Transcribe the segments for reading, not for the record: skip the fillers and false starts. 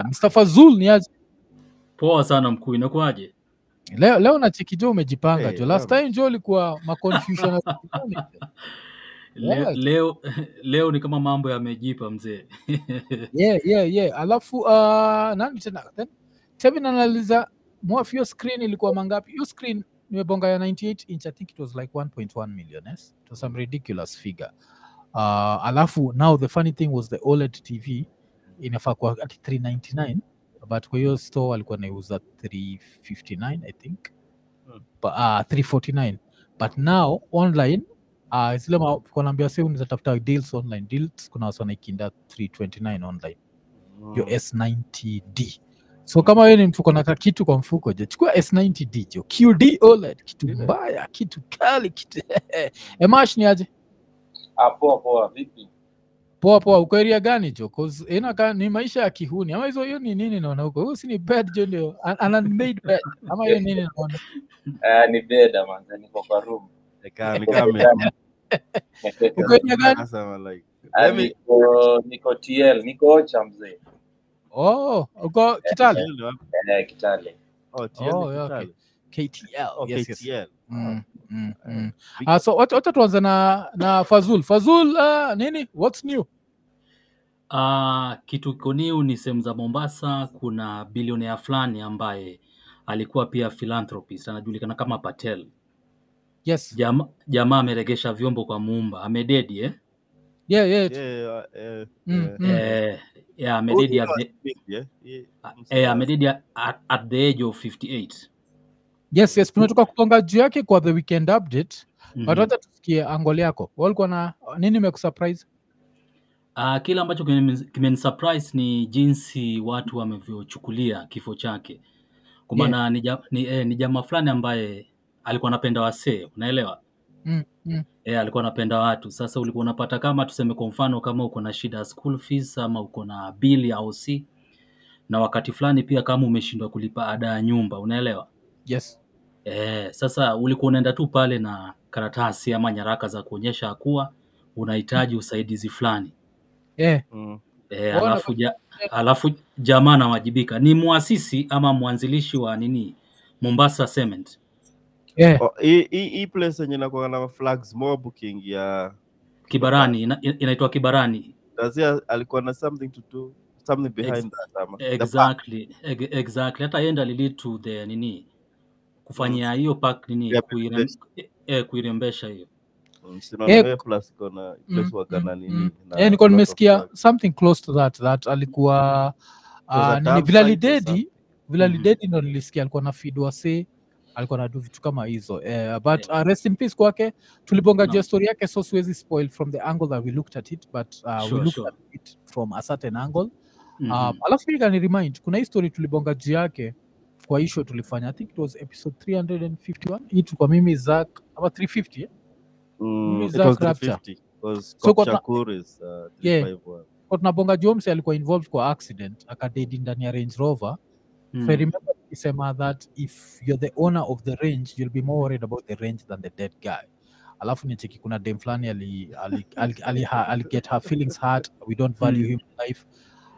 Mr. Fazul ni aje? Poa sana mkuu, inakuaje? Leo na cheki jo umejipanga Hey, jo. Last time jo ulikuwa confusion. Right. Leo ni kama mambo yamejipa mzee. Yeah. Alafu nani tena? Then Tevin analiza mwafio screen ilikuwa mangapi? Hiyo screen nimebonga ya 98 inch. I think it was like 1.1 million. Yes? It was some ridiculous figure. Alafu now the funny thing was the OLED TV inafaa kwa at 399 but kwa hiyo store alikuwa anauza 359 I think. But 349 but now online zile kunaambia sasa unaweza tafuta deals online. Deals kuna watu wanaikinda 329 online. Yo S90D. So kama wewe ni mtu kuna kitu kwa mfuko je, chukua S90D jo. QD OLED kitu mbaya, kitu kali, kitu. Emash ni aje? Poa vipi? Poa uko area gani jo? Cause ni maisha ya kihuni. Ama hiyo ni nini naona huko? Huyo si ni bed jo ndio. An unmade bed. Ama hiyo nini naona? Ni bed man, niko kwa room. Uko area gani? Niko TL, niko Ocha mzee. Uko Kitale? Kitale. Okay. KTL. Yes. KTL. So wacha tuanze na Fazul. Fazul, nini? What's new? Kitu kiko new ni sehemu za Mombasa. Kuna bilionea fulani ambaye alikuwa pia philanthropist, anajulikana kama Patel. Yes. Jamaa ameregesha vyombo kwa Muumba. Amededi amededi at the age of 58. Yes, tunatoka kutonga juu yake kwa the weekend update. But wacha tusikie angle yako. Walikuwa na nini imekusurprise? Kila ambacho kimenisurprise ni jinsi watu wamevyochukulia kifo chake. Kwa maana ni jamaa fulani ambaye alikuwa anapenda wasee, unaelewa? Alikuwa anapenda watu. Sasa ulikuwa unapata kama tuseme kwa mfano kama uko na shida school fees ama uko na bili au si, na wakati fulani pia kama umeshindwa kulipa ada ya nyumba, unaelewa? Yes. Sasa ulikuwa unaenda tu pale na karatasi ama nyaraka za kuonyesha kuwa unahitaji usaidizi fulani. Alafu jamaa anawajibika. Ni muasisi ama mwanzilishi wa Mombasa Cement. Hii place yenye inakuwa na flags more booking ya Kibarani, inaitwa Kibarani. Alikuwa na something to do, something behind that. Exactly. Hata yenda lead to the kufanyia hiyo park kuirembesha hiyo. Niko nimesikia something close to that alikuwa Vilalidedi ndo nilisikia alikuwa na feed wase, alikuwa na do vitu kama hizo but rest in peace kwake. Tulibonga juu story yake, so siwezi spoil from the angle that we looked at it, but we looked at it from a certain angle. Alafu ni remind kuna history tulibonga juu yake kwa issue tulifanya, I think it was episode 351. Hii kwa mimi Zack ama 350 it was 350 because Shakur is 351. Kwa tunabonga Jones alikuwa involved kwa accident akadedi ndani ya Range Rover. So I remember he said that if you're the owner of the range, you'll be more worried about the range than the dead guy. Alafu nicheki kuna dem flani ali get her feelings hurt. We don't value human life.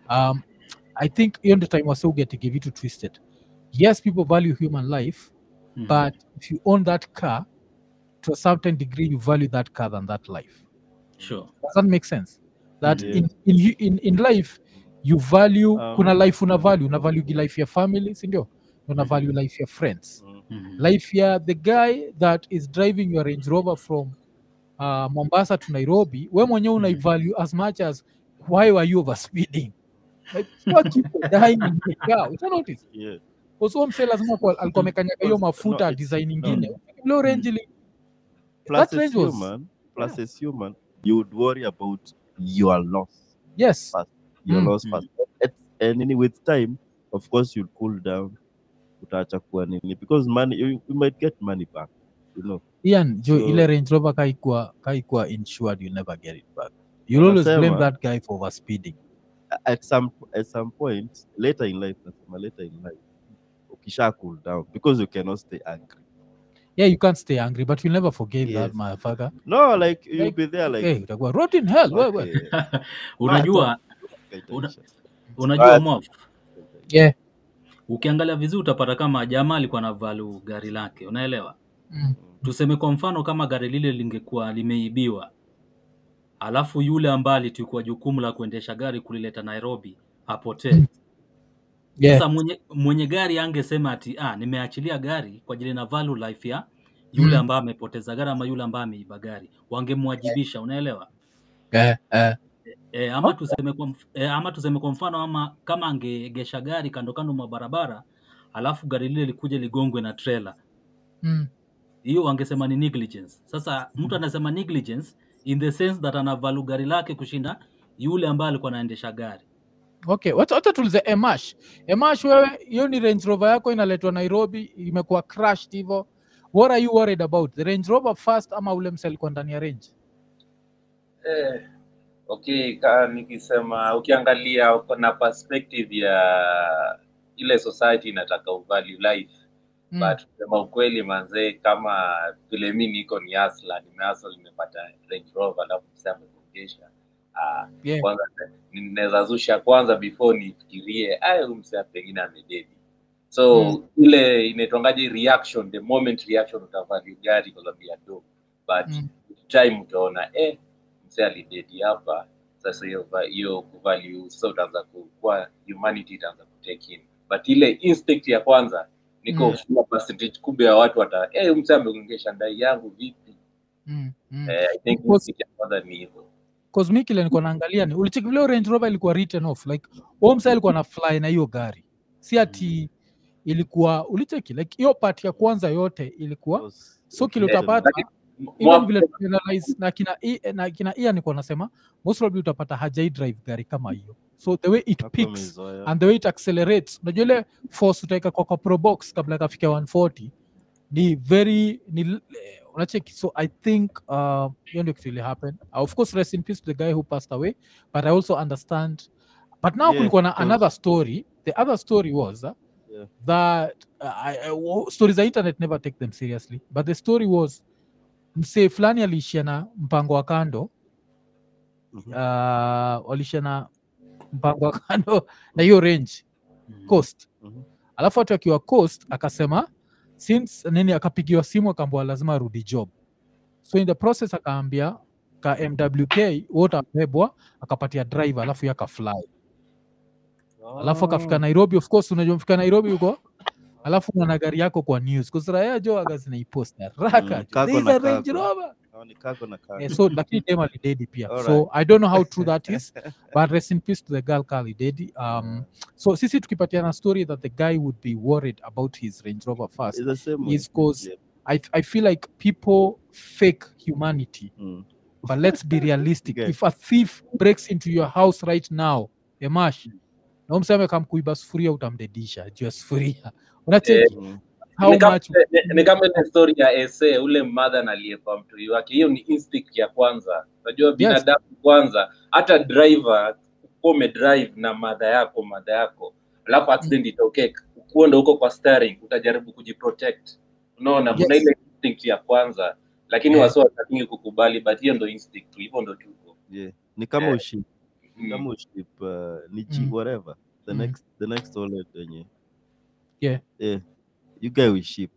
I think the time was so get to give it to twisted. Yes, people value human life, but if you own that car, to a certain degree, you value that car than that life. Sure. Does that make sense? That in life, you value kuna life una value life ya family, si ndio? Una value life ya friends. Life ya the guy that is driving your Range Rover from Mombasa to Nairobi, we mwenyewe una value as much as why were you overspeeding? Like what you dying in the car. You notice? Yeah. Also mse lazima alikuwa amekanyaga hiyo mafuta design nyingine. Low range plus as human, you would worry about your loss. Yes. Your loss first. And with time, of course, you'll cool down. Utaacha kuwa nini because money you might get money back, you know. Ian, ile Range Rover kaikuwa insured, you never get it back. You always blame that guy for overspeeding. At some point later in life, ukisha cool down because you cannot stay angry. Yeah, you can't stay angry, but you'll never forgive that motherfucker. No, like you'll be there like, hey, utakuwa rot in hell. Unajua Mof, Yeah. Ukiangalia vizuri utapata kama jamaa alikuwa na value gari lake, unaelewa? Tuseme kwa mfano kama gari lile lingekuwa limeibiwa, alafu yule ambaye alikuwa jukumu la kuendesha gari kulileta Nairobi apotee. Yeah. Sasa mwenye gari angesema ati nimeachilia gari kwa ajili na value life ya yule ambaye amepoteza gari ama yule ambaye ameiba gari, wangemwajibisha, unaelewa? Ama tuseme kwa mfano ama kama angeegesha gari kando mwa barabara, alafu gari lile likuje ligongwe na trailer. Hiyo wangesema ni negligence. Sasa mtu anasema negligence in the sense that ana value gari lake kushinda yule ambaye alikuwa anaendesha gari. Okay, wacha tulize Emash. Emash, wewe hiyo ni Range Rover yako inaletwa Nairobi, imekuwa crashed hivyo. What are you worried about? The Range Rover first ama ule msel kwa ndani ya range? Okay, nikisema ukiangalia na perspective ya ile society inataka uvalue life. But kusema ukweli manze, kama vile mimi niko ni hustler, nimepata Range Rover alafu msema kuongesha. Kwanza ninaweza zusha kwanza before nifikirie msema pengine amededi. So ile inaitwangaje reaction, the moment reaction utavalue gari kwa sababu ya do. But time utaona msema alidedi hapa. Sasa hiyo kuvalue sasa utaanza kuwa humanity itaanza kutake in. But ile instinct ya kwanza niko sure percentage kubwa ya watu msema amegongesha ndai yangu vipi. I think instinct ya kwanza ni hivyo. Cosmic ile niko naangalia ni ulicheki vile Range Rover ilikuwa written off like msema alikuwa na fly na hiyo gari. Si ati ilikuwa ulicheki like hiyo part ya kwanza yote ilikuwa so kile utapata even vile analyze na kina Ian niko nasema most probably utapata hajai drive gari kama hiyo. So the way it picks and the way it accelerates, unajua ile force utaika kwa pro box kabla kafika 140 ni very unacheki. So I think you know really happened. Of course rest in peace to the guy who passed away, but I also understand. But now kulikuwa na another story. The other story was that stories the internet never take them seriously, but the story was msee fulani alishia na mpango wa kando walishia na mpango wa kando na hiyo range coast. Alafu watu akiwa coast akasema since nini, akapigiwa simu akaambiwa lazima arudi job. So in the process akaambia ka MWK wote abebwa, akapatia driver alafu yaka fly. Alafu akafika Nairobi. Of course unajua mfika Nairobi huko, alafu una gari yako kwa news kwa sababu ya jo agazi na ipost raka this is a Range Rover ni kako na kako. So lakini tema li dedi pia. So I don't know how true that is, but rest in peace to the girl Kali Dedi. So sisi tukipatiana story that the guy would be worried about his Range Rover first is because I feel like people fake humanity. But let's be realistic. If a thief breaks into your house right now, Emash, na umseme kama kuiba sufuria utamdedisha juu ya sufuria. Unacheki how much ni kama ile story ya essay ule mother na aliyepa mtu wake. Hiyo ni instinct ya kwanza. Unajua binadamu kwanza, hata driver ukome drive na mother yako alafu accident itokee, ukienda huko kwa steering utajaribu kujiprotect. Unaona kuna ile instinct ya kwanza, lakini wasio wataki kukubali, but hiyo ndio instinct, hivyo ndio tuko. Ni kama uship ni whatever the next OLED yenye you guy will ship.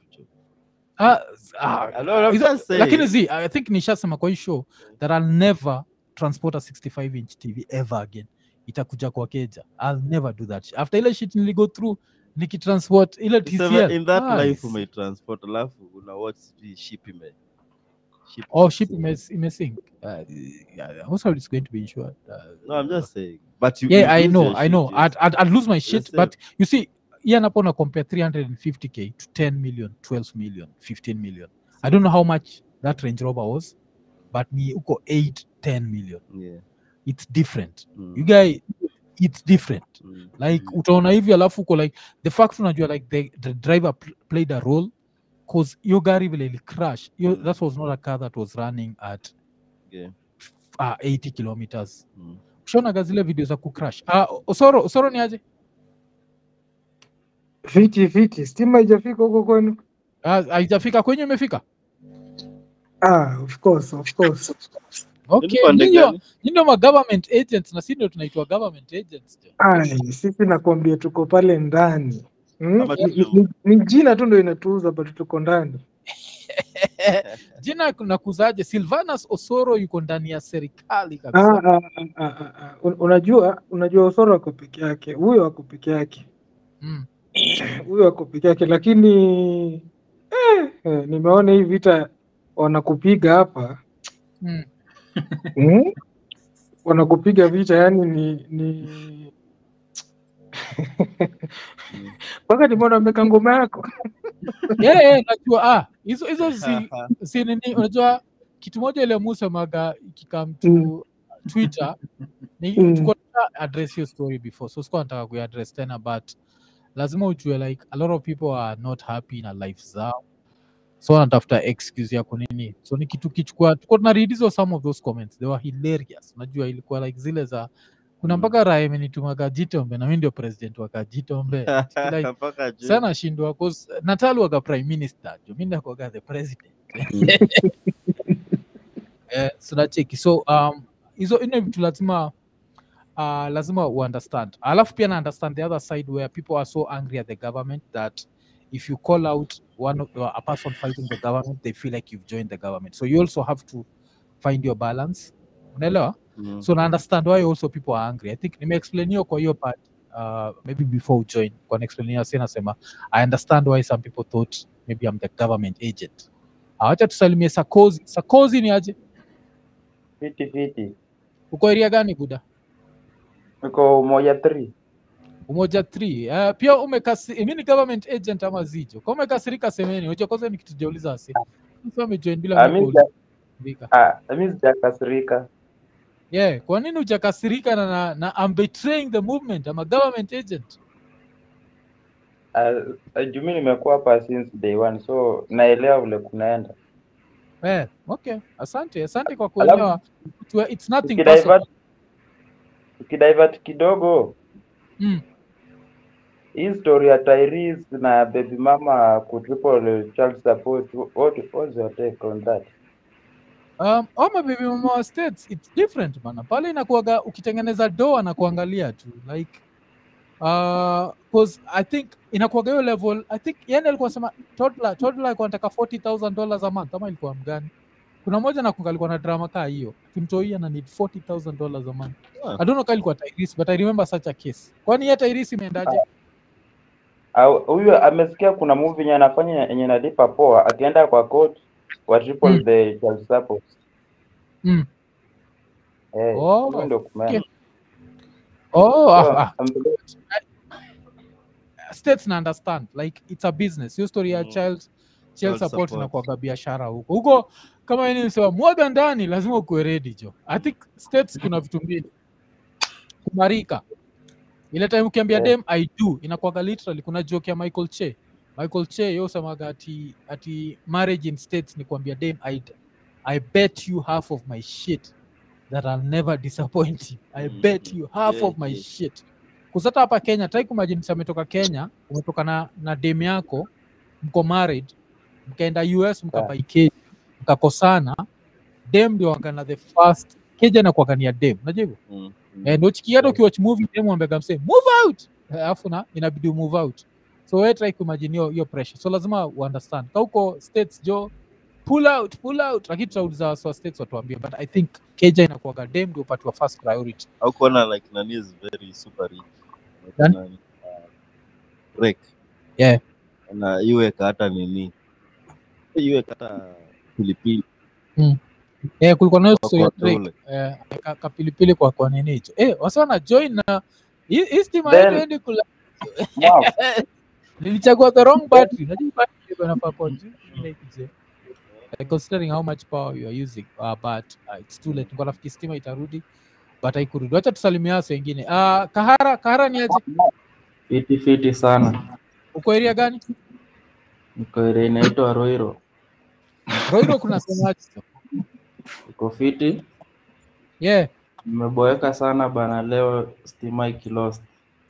Lakini I think nishasema kwa hii show that I'll never transport a 65-inch TV ever again. Itakuja kwa keja. I'll never do that. After ile shit niligo through nikitransport ile TCL. In that life you may transport, alafu una watch ship ime. Ship imesink. Also it's going to be insured. No, I'm just saying. But I know. I'd lose my shit, but you see, Ian upon compare 350k to 10 million, 12 million, 15 million. I don't know how much that Range Rover was, but me uko 8-10 million. It's different. You guys, it's different. Like utaona hivi alafu uko like the fact unajua like the driver played a role, cause your gari vile ili crash. That was not a car that was running at 80 kilometers. Shona gazile video za kucrash. Osoro ni aje? Fiti, stima haijafika huko kwenu? Haijafika kwenye, imefika? Of course. Okay, pande nyinyi gani? ndio ma government agents na sisi ndio tunaitwa government agents. Ai, sisi nakwambia tuko pale ndani. Ama Ni jina tu ndio inatuuza but tuko ndani. Jina nakuzaje? Silvanus Osoro yuko ndani ya serikali kabisa. Unajua Osoro ako peke yake. Huyo ako peke yake. Huyo ako peke yake, lakini nimeona hii vita wanakupiga hapa. Wanakupiga vita yani ni mpaka nimeona wameka ngoma yako. Najua hizo si nini, unajua kitu moja ile Musa maga ikikam to Twitter ni tuko address your story before, so sikuwa nataka kuaddress tena, but lazima ujue like a lot of people are not happy na life zao, so wanatafuta excuse ya kunini. So ni kitu kichukua, tuko tuna read hizo some of those comments, they were hilarious. Unajua ilikuwa like zile za kuna mpaka raha imenitumaga Jitombe na mimi ndio president wa Kajitombe like sana shindwa cause Natal waga prime minister, mimi ndio kwa the president. So na cheki, so hizo ina vitu lazima understand. Alafu pia na understand the other side where people are so angry at the government that if you call out a person fighting the government, they feel like you've joined the government. So you also have to find your balance. Unaelewa? So na understand why also people are angry. I think nime-explain hiyo kwa hiyo part maybe before we join. Kwa explain hiyo nasema I understand why some people thought maybe I'm the government agent. Acha tusalimie Sakozi. Sakozi ni aje? Fiti. Uko area gani buda? Uko Umoja 3. Umoja 3. Pia mimi ni government agent ama Zijo. Kama umekasirika semeni. Unajua kwanza nikitujiuliza asi. Sasa umejoin bila mimi. Mimi sijakasirika. Kwa nini hujakasirika na I'm betraying the movement? I'm a government agent. Jumi nimekuwa hapa since day one, so naelewa vile kunaenda. Okay. Asante kwa kuelewa. It's nothing personal. Ukidivert kidogo. Hii story ya Tyrese na baby mama ku triple child support, what was your take on that? My baby mama states it's different bana. Pale inakuaga ukitengeneza doa na kuangalia tu like cause I think inakuaga hiyo level. I think yani alikuwa anasema toddler alikuwa anataka $40,000 a month, ama ilikuwa mgani? Kuna moja na alikuwa na drama kaa hiyo. Kimtoi ana need $40,000 a month. I don't know kama ilikuwa Tyrese, but I remember such a case. Kwani ya Tyrese imeendaje? Huyo amesikia kuna movie yenye anafanya yenye nalipa poa, akienda kwa court wa triple the child support. Ndio kumea. States na understand like it's a business. Your story ya child support na kwa biashara huko kama yeye nisema mwaga ndani, lazima uwe ready jo. I think states kuna vitu mbili. Kumarika ile time ukiambia dem I do inakuwa literally. Kuna joke ya Michael Che yeye usemaga ati marriage in states ni kuambia dem I bet you half of my shit that I'll never disappoint you. I bet you half of my shit. Kusata hapa Kenya, try kumagine umetoka Kenya, umetoka na dem yako, mko married, mkaenda US, mkabai keja, mkakosana, dem ndio wakana the first keja na kuangania dem. Unajua hivyo? Ndio chikiado ukiwatch movie dem ambega msee move out. Alafu na inabidi move out. So we try kumagine hiyo pressure. So lazima understand. Kwa huko states jo pull out. Lakini tutauliza so states watuambie, but I think keja inakuwa dem ndio upatiwa first priority. Au kuona like nani is very super rich. Break. Na iwe hata nini? Iwe hata pilipili. Kulikuwa na so ya break. Kapilipili kwa nini hicho? Wasana join na hii stima yendi kula. Wow. Nilichagua the wrong battery. Najua battery inafaa kwa nini? Considering how much power you are using, but it's too late. Ngoja nafikiri stima itarudi, but haikurudi. Acha tusalimia watu wengine. Kahara ni aje? Fiti sana. Uko area gani? Niko area inaitwa Roiro. Roiro kuna semaji? Uko fiti? Nimeboeka sana bana, leo stima ikilost.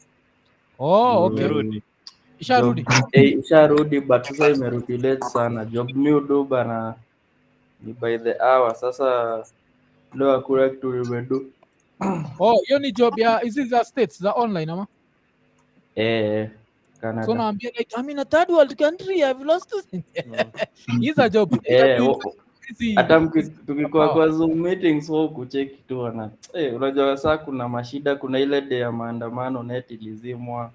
Okay. Isharudi but sasa imerudi late sana. Job new do bana ni by the hour. Sasa Leo hakuna kitu nimedu. Oh, hiyo ni job ya hizi za states za online ama? Canada. So naambia like I'm in a third world country, I've lost hizo job. Hata tukikuwa kwa Zoom meetings kucheki tu wana. Unajua sasa kuna mashida, kuna ile day ya maandamano net ilizimwa.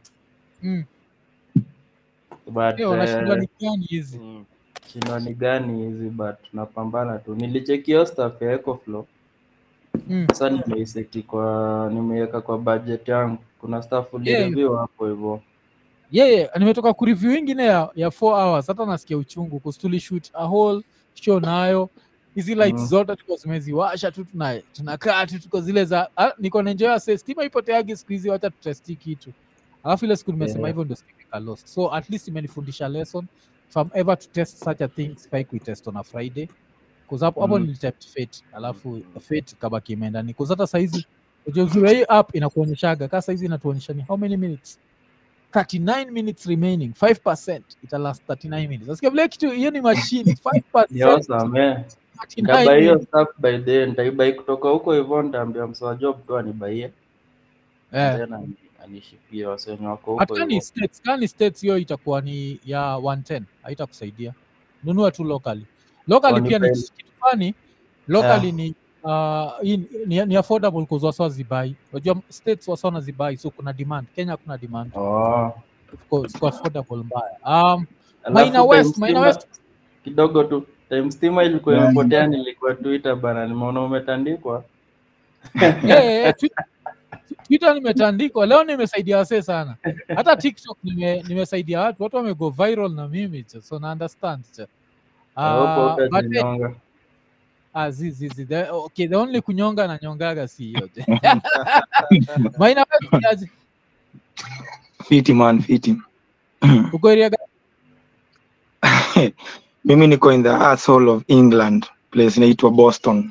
But wanashindwa ni gani hizi? Shindwa ni gani hizi, but tunapambana tu. Nilichekio stuff ya EcoFlow. Sasa nimeweka kwa budget yangu. Kuna stuff review hapo hivyo. Nimetoka ku review ingine ya 4 hours. Hata nasikia uchungu kwa tuli shoot a whole show nayo. Hizi lights zote tuko zimeziwasha tu tunakaa tu tuko zile za niko na enjoy say stima ipoteagi siku hizi, wacha tutesti kitu. Alafu ile siku nimesema hivyo ndio sika lost. So at least imenifundisha lesson. If I'm ever to test such a thing, spike we test on a Friday. Because hapo nilitap Fate, alafu Fate kabaki imeenda ni. Because hata saizi unajua hii app inakuonyeshaga kama saizi inatuonyesha ni how many minutes. 39 minutes remaining, 5%. It'll last 39 minutes. Nasikia vile kitu hiyo ni machine 5%. Yes, man. Nitabai hiyo stuff by then. Nitaibai kutoka huko hivyo, nitaambia mswa job tu anibaie. Tena anishipie wasenyo wako huko. Kani states hiyo itakuwa ni ya 110. Haitakusaidia. Nunua tu locally. Locally pia ni kitu fani. Locally ni affordable because wasa zibai. Unajua states wasa na zibai, so kuna demand. Kenya kuna demand. It's affordable mbaya. Maina West kidogo tu. Time stima ilikuwa imepotea, nilikuwa Twitter bana, nimeona umetandikwa. Twitter nimetandikwa. Leo nimesaidia wase sana. Hata TikTok nimesaidia watu wamego viral na mimi, so na understand. The only kunyonga na nyongaga si yote. Maina West Fiti man, fiti. Uko area gani? Mimi niko in the asshole of England, place inaitwa Boston.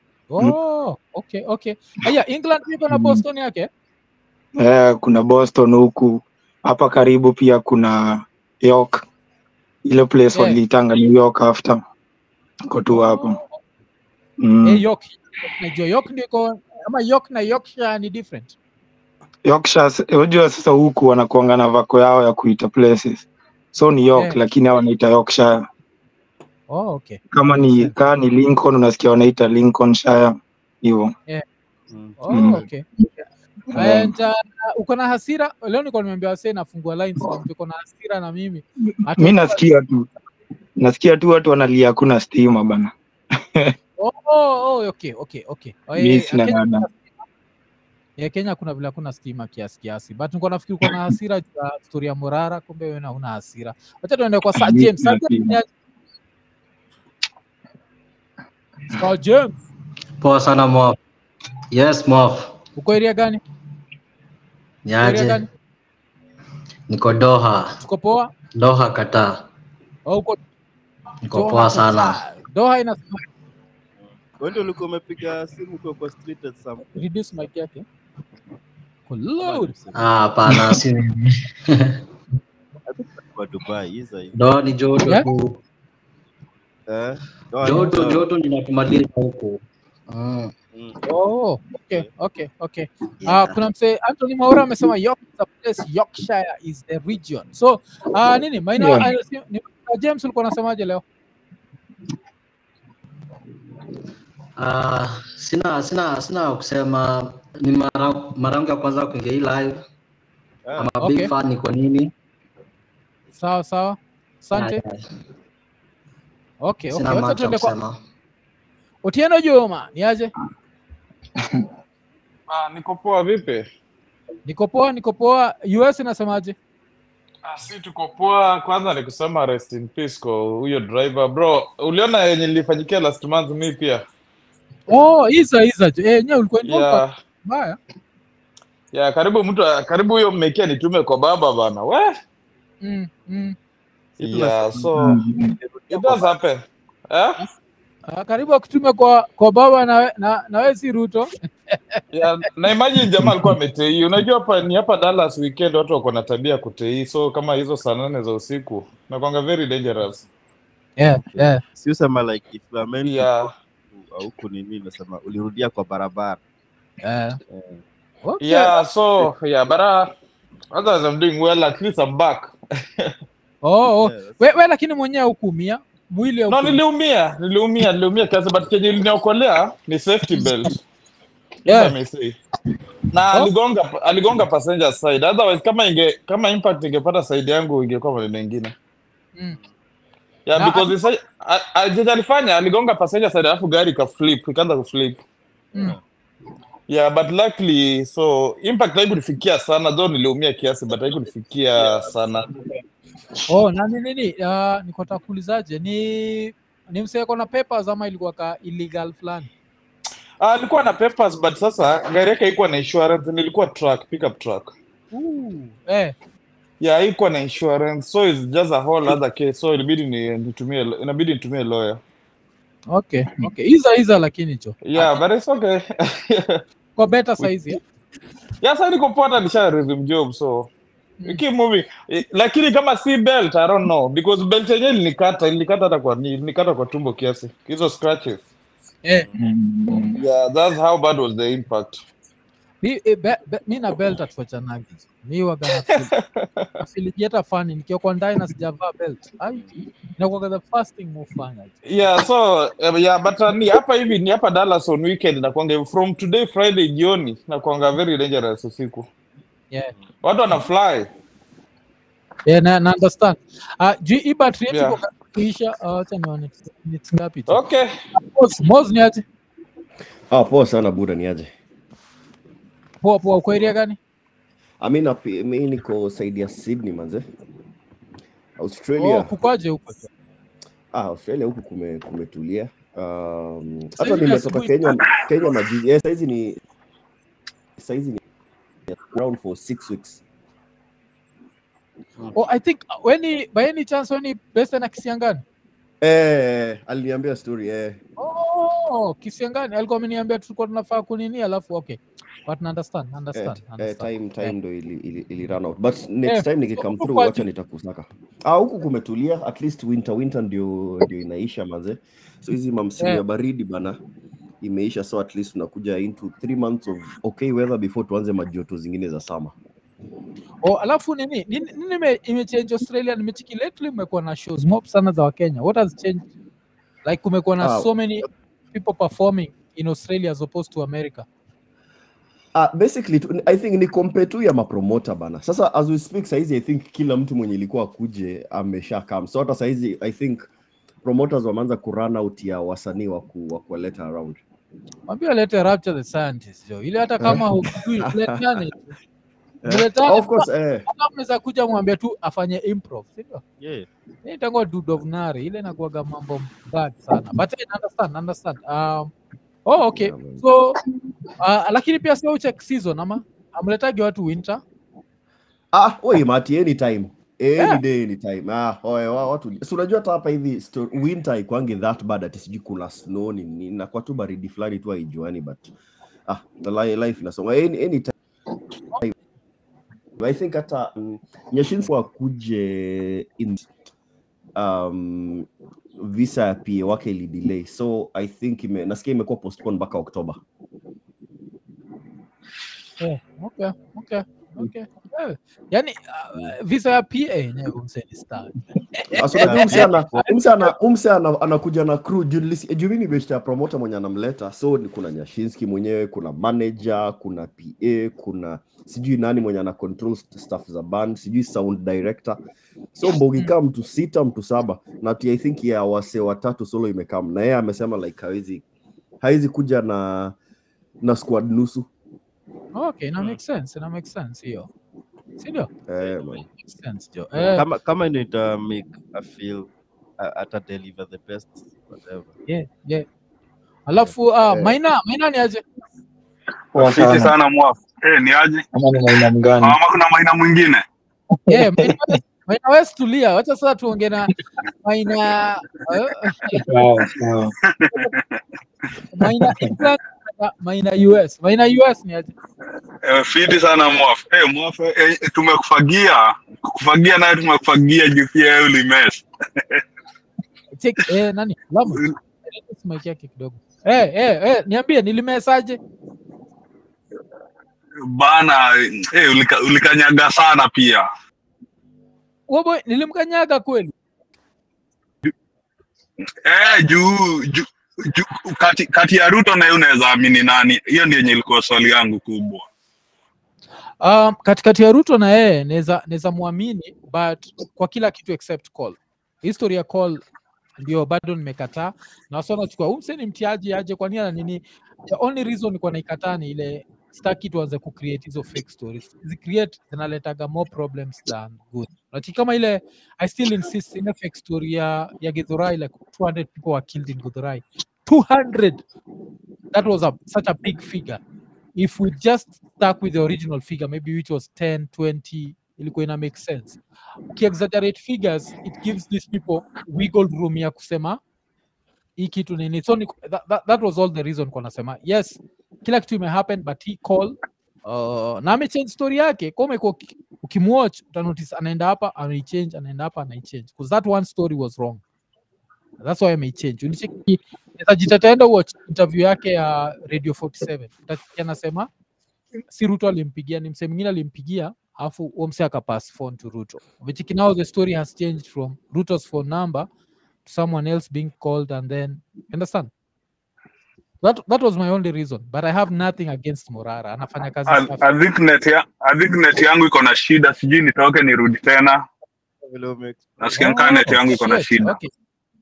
Okay. Aya, England iko na Boston yake? Kuna Boston huku. Hapa karibu pia kuna York. Ile place walitanga New York after. Kwa tu hapo. York. Najua York ndiko ama York na Yorkshire ni different. Yorkshire, unajua sasa huku wanakuanga na vako yao ya kuita places. So ni York lakini hao wanaita Yorkshire. Okay. Kama ni Lincoln unasikia wanaita Lincolnshire hivyo. Okay. And uko na hasira? Leo niko nimeambia wase nafungua lines, uko na hasira na mimi. Mimi nasikia tu watu wanalia hakuna stima bana. Okay. Kenya kuna vile kuna stima kiasi. But niko nafikiri uko na hasira ya story ya Morara, kumbe wewe huna hasira. Acha tuende kwa Sir James. Sir James. Poa sana Mof. Yes Mof. Uko area gani? Niaje? Niko Doha. Uko poa? Doha Qatar. Niko poa sana. Doha ina wewe ndio ulikuwa umepiga simu kwa street at some. Reduce mic yake. Loud. Hapana, si mimi. Kwa Dubai hizo. Ndo ni joto tu. Joto ninatumaliza huko. Okay. Kuna mse Anthony Maura amesema York is a place, Yorkshire is the region. So nini Maina James ulikuwa unasemaje leo? Sina kusema, ni mara yangu ya kwanza kuingia hii live. I'm a big fan. Ni kwa nini? Sawa. Asante. Okay. Wacha tuende kwa Otieno Juma, niaje? Niko poa, vipi? Niko poa. US inasemaje? Si tuko poa. Kwanza nikusema rest in peace kwa huyo driver bro. Uliona yenye nilifanyikia last month mimi pia? Isa. Nyewe ulikuwa involved. Baya. Karibu huyo mmekia nitume kwa baba bana. We? So it does happen. Karibu akutume kwa baba na wewe si Ruto. Na imagine jamaa alikuwa ametei. Unajua hapa Dallas weekend watu wako na tabia kutei. So kama hizo saa 8 za usiku na kwanga very dangerous. Si usema like if you are meant huku nini nasema ulirudia kwa barabara. Okay. Yeah, so yeah, but otherwise I'm doing well, at least I'm back. Wewe lakini mwenyewe hukuumia mwili No, niliumia kiasi, but kenye iliniokolea ni safety belt. Yeah, I say. Na aligonga passenger side. Otherwise kama impact ingepata side yangu ingekuwa maneno mengine. Yeah, because alifanya aligonga passenger side alafu gari ikaanza kuflip. Yeah, but luckily so impact haikunifikia sana, though niliumia kiasi, but haikunifikia sana. Na nini niko takuulizaje, ni mseko na papers ama ilikuwa ka illegal fulani? Alikuwa na papers, but sasa gari yake haikuwa na insurance, nilikuwa pickup truck. Yeah, haikuwa na insurance, so it's just a whole other case, so inabidi nitumie lawyer. Okay, iza lakini cho. Yeah, but it's okay. Kwa better size. Yeah, sasa niko poa, nisha resume job, so we keep moving. Lakini kama si belt, I don't know, because belt yenyewe nilikata hata kwa tumbo kiasi. Hizo scratches. Yeah, that's how bad was the impact. Mi na belt atufachanagi. Mi wagana afilijieta funny nikiwa kwa ndani na sijavaa belt. Inakuwa the first thing more fun. Yeah, so but hapa hivi ni hapa Dallas on weekend na kwanga from today Friday jioni na kwanga very dangerous usiku. Yeah. Watu wana fly. Yeah, na understand. Hii battery yetu kuisha acha nione ni ngapi tu. Okay. Moz ni aje? Poa sana buda, ni aje? Poa uko area gani? Mimi niko side ya Sydney manze. Australia. Kukoje huko? Australia huku kumetulia. Hata nimetoka Kenya majuzi. Yes, saizi ni around for 6 weeks. I think by any chance when based na Kisiangani? Aliniambia story Kisiangani alikuwa ameniambia tulikuwa tunafaa kunini alafu okay. But understand. Time ndo ili run out. But next time nikikam through wacha nitakusaka. Huku kumetulia, at least winter ndio inaisha manze. So hizi mamsimu ya baridi bana imeisha, so at least tunakuja into 3 months of okay weather before tuanze majoto zingine za summer. Alafu nini imechange Australia? Nimechiki lately mmekuwa na shows mob sana za Wakenya. What has changed? Like kumekuwa na so many people performing in Australia as opposed to America. Basically I think ni compare tu ya mapromoter bana. Sasa as we speak saizi I think kila mtu mwenye ilikuwa kuje amesha come. So hata saizi I think promoters wameanza kurun out ya wasanii wa kuleta around. Mwambie lete Rapture the Scientist jo. Ile hata kama hujui letane. Of course unaweza kuja mwambie tu afanye improv, sio? Yeah. Itakuwa dude of nari ile inakuwa mambo bad sana. But I understand. Okay. So lakini pia sio check season ama amletagi watu winter? Mati anytime. Any day anytime. Watu. So unajua hata hapa hivi winter ikwangi that bad at sijui kuna snow ni na kwa tu baridi fulani tu haijuani, but life inasonga anytime. I think hata Nyashinski wakuje in visa ya PA wake ili delay, so I think nasikia imekuwa postponed mpaka October. Okay. Yani visa ya PA yenyewe umseni star. Umsana anakuja na crew juu mimi best ya promoter mwenye anamleta, so kuna Nyashinski mwenyewe, kuna manager, kuna PA, kuna sijui nani mwenye ana control staff za band, sijui sound director. So mbogi kama mtu 6 mtu 7 na I think ya wase 3 solo imekam, na yeye amesema like haizi kuja na squad nusu. Okay, na make sense hiyo. Sio? Man. Sense jo. Kama nita make I feel ata deliver the best whatever. Yeah. Alafu Maina ni aje? Asante sana mwafu. Ni aje? Ama ni Maina mgani? Ama kuna Maina mwingine? Maina West tulia. Wacha sasa tuongee na Maina Maina England, Maina US. Maina US ni aje? Fiti sana mwafu. Mwafu kufagia naye tumekufagia juu pia wewe ulimes. Nani? Lama. Sima yake kidogo. Niambie nilimesaje? Bana, ulikanyaga sana pia. Boy, nilimkanyaga kweli. Juu kati ya Ruto na yeye unaweza amini nani? Hiyo ndio yenye ilikuwa swali yangu kubwa. Katikati ya Ruto na yeye naweza muamini, but kwa kila kitu except call. History ya call ndio bado nimekataa. Na sasa nachukua ni mtiaji aje kwa nini? The only reason niko naikataa ni ile staki tuanze ku create hizo fake stories. Zinaletaga more problems than good. Lakini kama ile I still insist in a fake story ya Githurai, like 200 people were killed in Githurai. 200. That was such a big figure. If we just stuck with the original figure, maybe which was 10, 20, ilikuwa ina make sense. Exaggerate figures, it gives these people wiggle room ya kusema hii kitu nini. So that was all the reason kwa nasema yes, kila kitu happen, but he call na amechange story yake. Kama ukimwatch utanotice anaenda hapa anai-change, anaenda hapa anai-change, because that one story was wrong. That's why I may change. Unicheki nitajitaenda watch interview yake ya Radio 47. Utasikia anasema si Ruto alimpigia, ni msee mwingine alimpigia, afu huo msee akapass phone to Ruto. Which now the story has changed from Ruto's phone number to someone else being called, and then understand? That was my only reason, but I have nothing against Morara. Anafanya kazi safi. I think net yangu iko na shida, sijui nitoke nirudi tena. Nasikia kama net yangu iko na shida. Okay.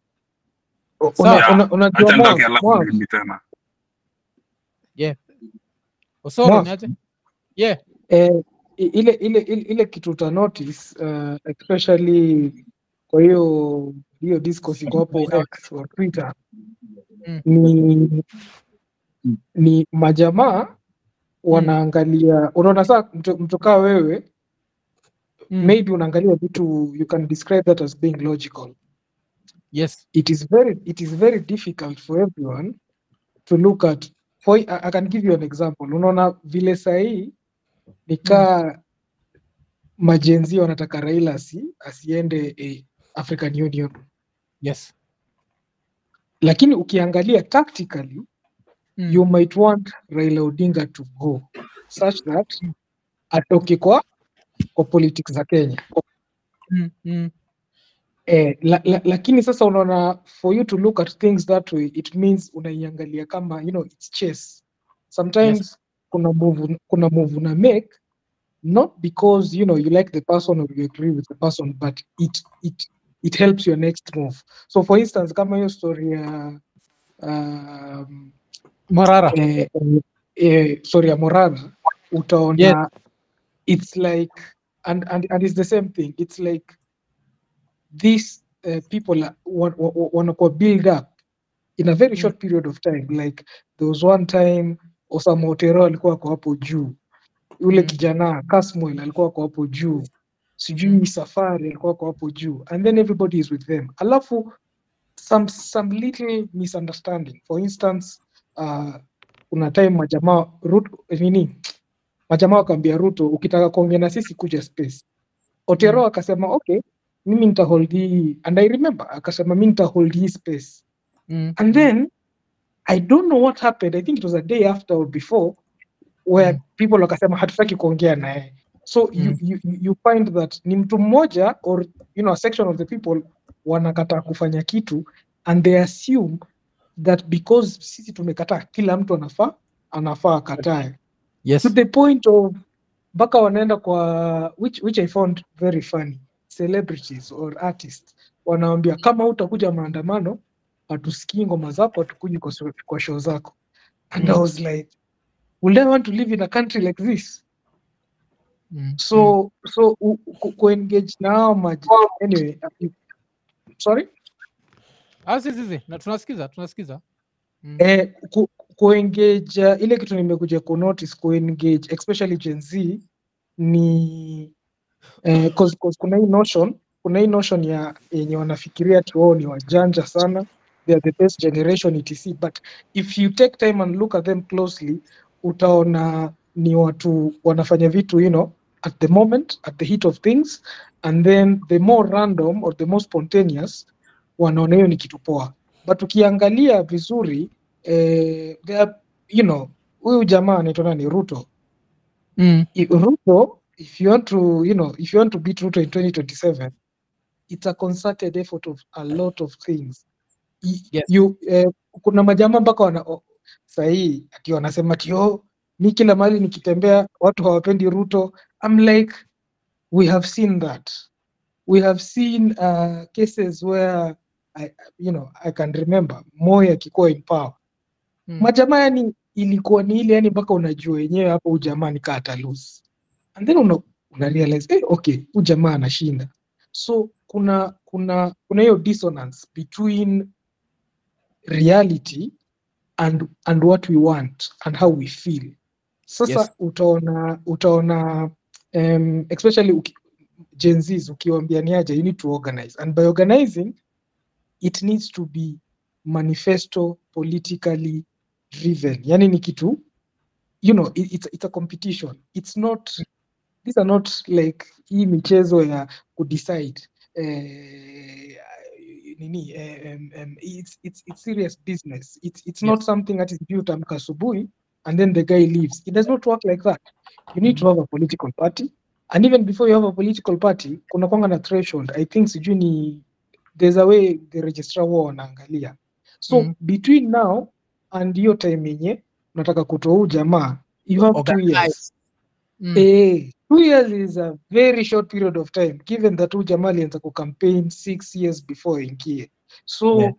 Unajua tena. Yeah. Sorry niaje? Yeah. Ile kitu uta notice especially kwa hiyo discourse iko hapo X or Twitter, ni majamaa wanaangalia, unaona saa mtu kaa wewe maybe unaangalia vitu, you can describe that as being logical. Yes, it is very difficult for everyone to look at. I can give you an example. Unaona vile sahi nika majenzi wanataka Raila asiende African Union. Yes. Lakini ukiangalia tactically, you might want Raila Odinga to go such that atoke kwa politics za Kenya. Lakini sasa unaona, for you to look at things that way, it means unaiangalia kama, it's chess. Sometimes yes, kuna move na make, not because you like the person or you agree with the person, but it helps your next move. So for instance, kama hiyo story ya Morara, sorry ya Morara, utaona yes, it's like and it's the same thing. It's like these people wanakuwa build up in a very short period of time. Like there was one time Osama Otero alikuwa kwa hapo juu, yule kijana Kasmuel alikuwa kwa hapo juu, sijui Safari alikuwa kwa hapo juu, and then everybody is with them. Alafu some little misunderstanding. For instance, kuna time majamaa wakaambia Ruto, ukitaka kuongea na sisi kuja space. Otero akasema okay, mimi nitahold hii, and I remember akasema mimi nitahold hii space. And then I don't know what happened. I think it was a day after or before where people wakasema hatutaki kuongea naye. So you find that ni mtu mmoja or a section of the people wanakataa kufanya kitu, and they assume that because sisi tumekataa kila mtu anafaa akatae. Yes. To the point of baka wanaenda kwa which I found very funny, celebrities or artists wanaambia kama utakuja maandamano hatusikii ngoma zako, hatukuji kwa show zako. And I was like, will I want to live in a country like this? So engage now anyway. Sorry? Sisi na tunasikiza. Engage ile kitu nimekuja ku notice, engage especially Gen Z ni cause kuna hii notion ya yenye wanafikiria tu ni wajanja sana, they are the best generation etc. But if you take time and look at them closely, utaona ni watu wanafanya vitu at the moment, at the heat of things, and then the more random or the more spontaneous wanaona hiyo ni kitu poa. But ukiangalia vizuri there are, huyu jamaa anaitwa nani, Ruto. Ruto, if you want to beat Ruto in 2027, it's a concerted effort of a lot of things. Kuna majama mpaka sahii ati wanasema ati mi kila mahali nikitembea watu hawapendi Ruto. I'm like, we have seen that. We have seen cases where I can remember Moi akikuwa in power. Majamaa yani ilikuwa ni ile yani mpaka unajua wenyewe hapo ujamaa ni kata lose. And then una realize okay, ujamaa anashinda. So kuna hiyo dissonance between reality and what we want and how we feel. Sasa utaona especially Gen Zs ukiwaambia ni aje, you need to organize, and by organizing it needs to be manifesto politically driven. Yani ni kitu, it's a competition. It's not, these are not like hii michezo ya kudecide it's serious business. It's not something that is built amka asubuhi and then the guy leaves. It does not work like that. You need to have a political party, and even before you have a political party kuna kwanga na threshold. I think sijui ni there's a way the registrar wanaangalia. So between now and hiyo time yenye unataka kutoa jamaa, you have 2 years. 2 years is a very short period of time, given that jamaa alianza ku campaign 6 years before ingie. So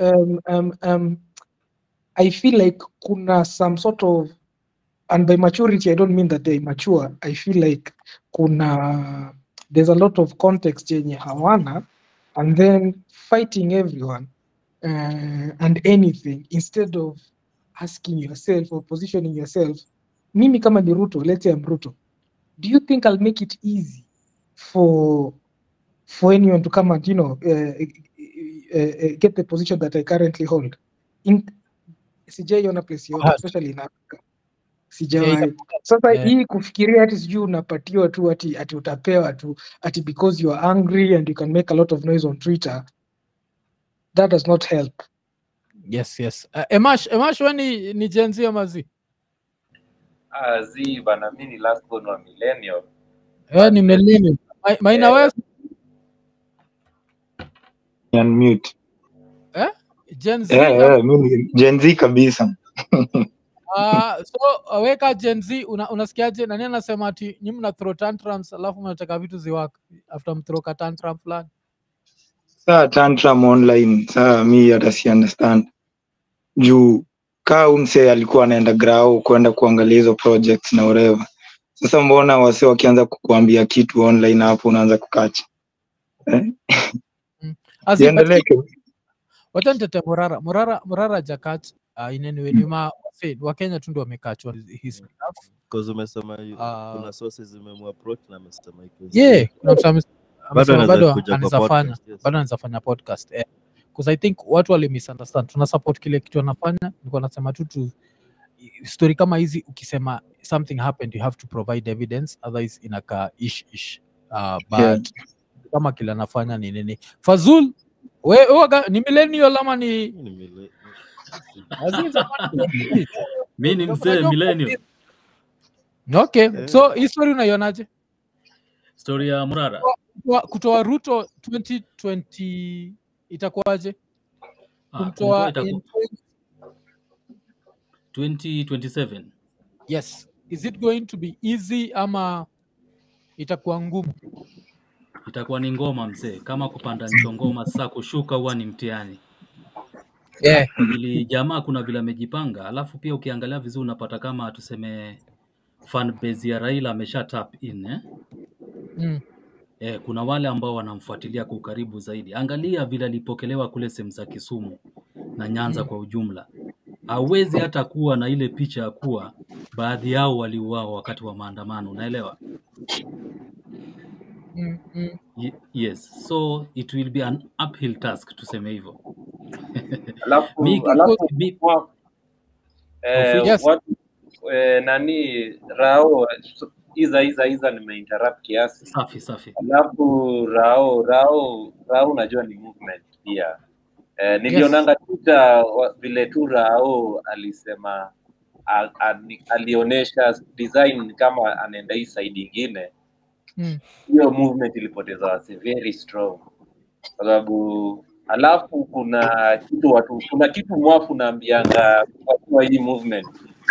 I feel like kuna some sort of, and by maturity I don't mean that they're immature. I feel like there's a lot of context yenye hawana, and then fighting everyone and anything instead of asking yourself or positioning yourself. Mimi kama ni Ruto, let's say I'm Ruto, do you think I'll make it easy for anyone to come and get the position that I currently hold? Sijaiona place yote, especially in Africa. Sijawai. Sasa hii kufikiria ati sijui unapatiwa tu ati utapewa tu ati because you are angry and you can make a lot of noise on Twitter, that does not help. Yes. Emash when ni Gen Z ama Z? Z bana, mimi ni last born wa millennial. Ni millennial. Maina wewe? Unmute. Gen Z. Mimi Gen Z kabisa. So weka Gen Z, unasikiaje? Nani anasema ati nyinyi mna throw tantrums alafu mnataka vitu ziwaka after mthrow tantrum plan? Saa tantrum online, saa mi hata si understand. Juu Kaunse alikuwa anaenda grao kwenda kuangalia hizo projects na whatever. Sasa mbona wase wakianza kukuambia kitu online hapo unaanza kukacha? Wacha nitete Morara Jakat in any way wa Kenya tu ndio wamekachwa his stuff because umesema kuna sources zimemapproach na amesema iko kuna bado anafanya podcast because I think watu wale misunderstand. Tuna support kile kitu anafanya. Niko nasema tu story kama hizi ukisema something happened you have to provide evidence, otherwise inaka ish but kama kile anafanya ni nini. Fazul wewe ni millennial ama ni mimi ni mzee millennial. Okay, so hii story unaionaje? Story ya Morara kutoa Ruto 2020 itakuwaje? Kutoa 2027. Yes, is it going to be easy ama itakuwa ngumu? Itakuwa ni ngoma mzee, kama kupanda ngoma sasa kushuka huwa ni mtihani. Ili jamaa kuna vile amejipanga, alafu pia ukiangalia vizuri unapata kama tuseme fan base ya Raila amesha tap in kuna wale ambao wanamfuatilia kwa karibu zaidi. Angalia vile alipokelewa kule sehemu za Kisumu na Nyanza kwa ujumla. Hawezi hata kuwa na ile picha ya kuwa baadhi yao waliuawa wakati wa maandamano, unaelewa? Yes, so it will be an uphill task tuseme hivyo. Nani Rao iza nimeinterrupt kiasi. Safi. Alafu Rao unajua ni movement pia. Nilionanga Twitter vile Tura au alisema alionyesha design kama anaenda hii side nyingine. Hiyo movement ilipoteza wasi very strong. Kwa sababu alafu kuna kitu mwafu naambianga kwa hii movement.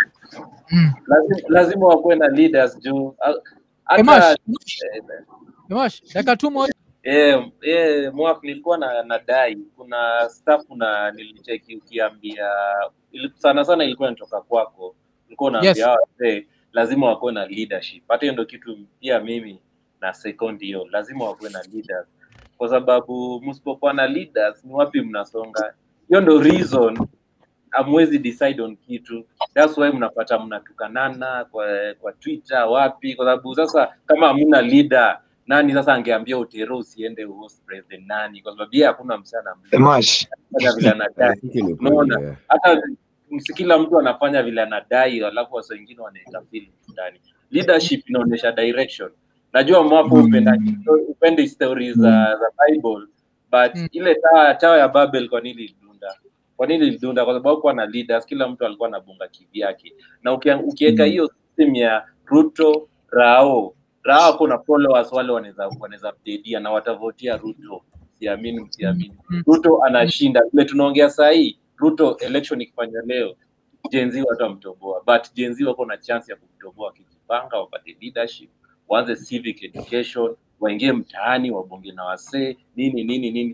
Lazima wakuwe na leaders juu hata dakika tu moja. Mwafu nilikuwa na dai kuna staff na nilicheki ukiambia sana ilikuwa inatoka kwako, ulikuwa unaambia lazima wakuwe na leadership. Hata hiyo ndio kitu pia mimi na second hiyo, lazima wakuwe na leaders, kwa sababu msipokuwa na leaders ni wapi mnasonga? Hiyo ndio reason amwezi decide on kitu. That's why mnapata mnatukanana kwa Twitter wapi, kwa sababu sasa kama hamna leader, nani sasa angeambia Utero usiende host president nani? Kwa sababu yeye hakuna msana anafanya vile anadai. Unaona, hata kila mtu anafanya vile anadai, alafu watu wengine wanaenda feeling ndani. Leadership inaonyesha direction. Najua mwapo upende stories za Bible, but ile tawa ya Babel kwa nini ilidunda? Kwa sababu kwa na leaders, kila mtu alikuwa anabunga kivyake. Na ukiweka hiyo system ya Ruto, Rao kuna followers wale wanaweza update na watavotia Ruto. Siamini. Ruto anashinda. Vile tunaongea saa hii, Ruto election ikifanya leo, Gen Z watamtoboa. But Gen Z wako na chance ya kumtoboa wakijipanga, wapate leadership, waanze civic education, waingie mtaani, wabonge na wasee, nini.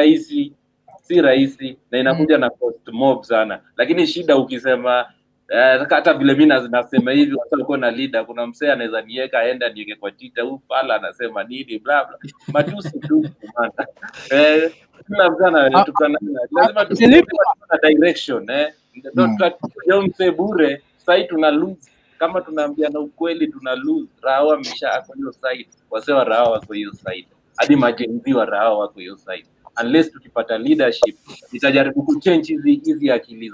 Si rahisi na inakuja na cost mob sana. Lakini shida ukisema hata vile mimi nasema hivi, watu wako na leader, kuna msee anaweza niweka aenda niweke kwa Twitter, huyu pala anasema nini bla bla, matusi tu maana kila mtu tukana, lazima tuwe na direction ndio msee bure. Sasa tuna lose, kama tunaambiana ukweli tuna lose. Rao amesha kwa hiyo side, wasee wa Rao wako hiyo side, hadi majenzi wa Rao wako hiyo side. Unless tukipata leadership, itajaribu kuchange hizi akili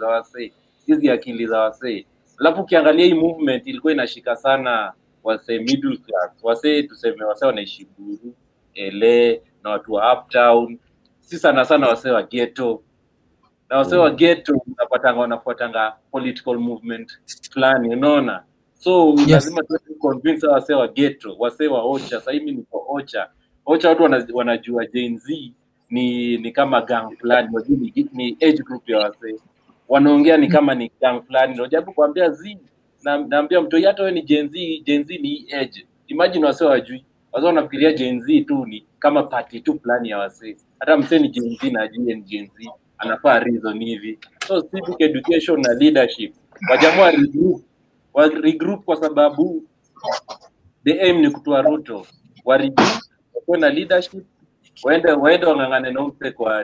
za wasee. Alafu ukiangalia hii movement ilikuwa inashika sana wasee middle class, wasee wanaishi Buru, LA na watu wa uptown, si sana wasee wa ghetto. Na wasee wa ghetto wanafuatanga political movement plan, unaona. So lazima tu convince wasee wa ghetto, wasee wa Ocha. Sasa hivi ni kwa Ocha watu wanajua Gen Z ni kama gang fulani, ni age group ya wasee. Wanaongea ni kama ni gang fulani. Unajaribu kuambia Z, naambia mtu hata wewe ni Gen Z ni age. Imagine wasee wajui. Wasee wanafikiria Gen Z tu ni kama party tu fulani ya wasee. Hata msee ni Gen Z na Gen Z anafaa reason hivi. So civic education na leadership, wajamaa regroup kwa sababu the aim ni kutoa Ruto. Kwa na leadership, waende wangangane na umpe kwa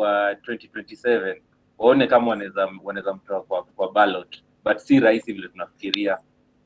2027, waone kama wanaweza mtoa kwa ballot, but si rahisi vile tunafikiria.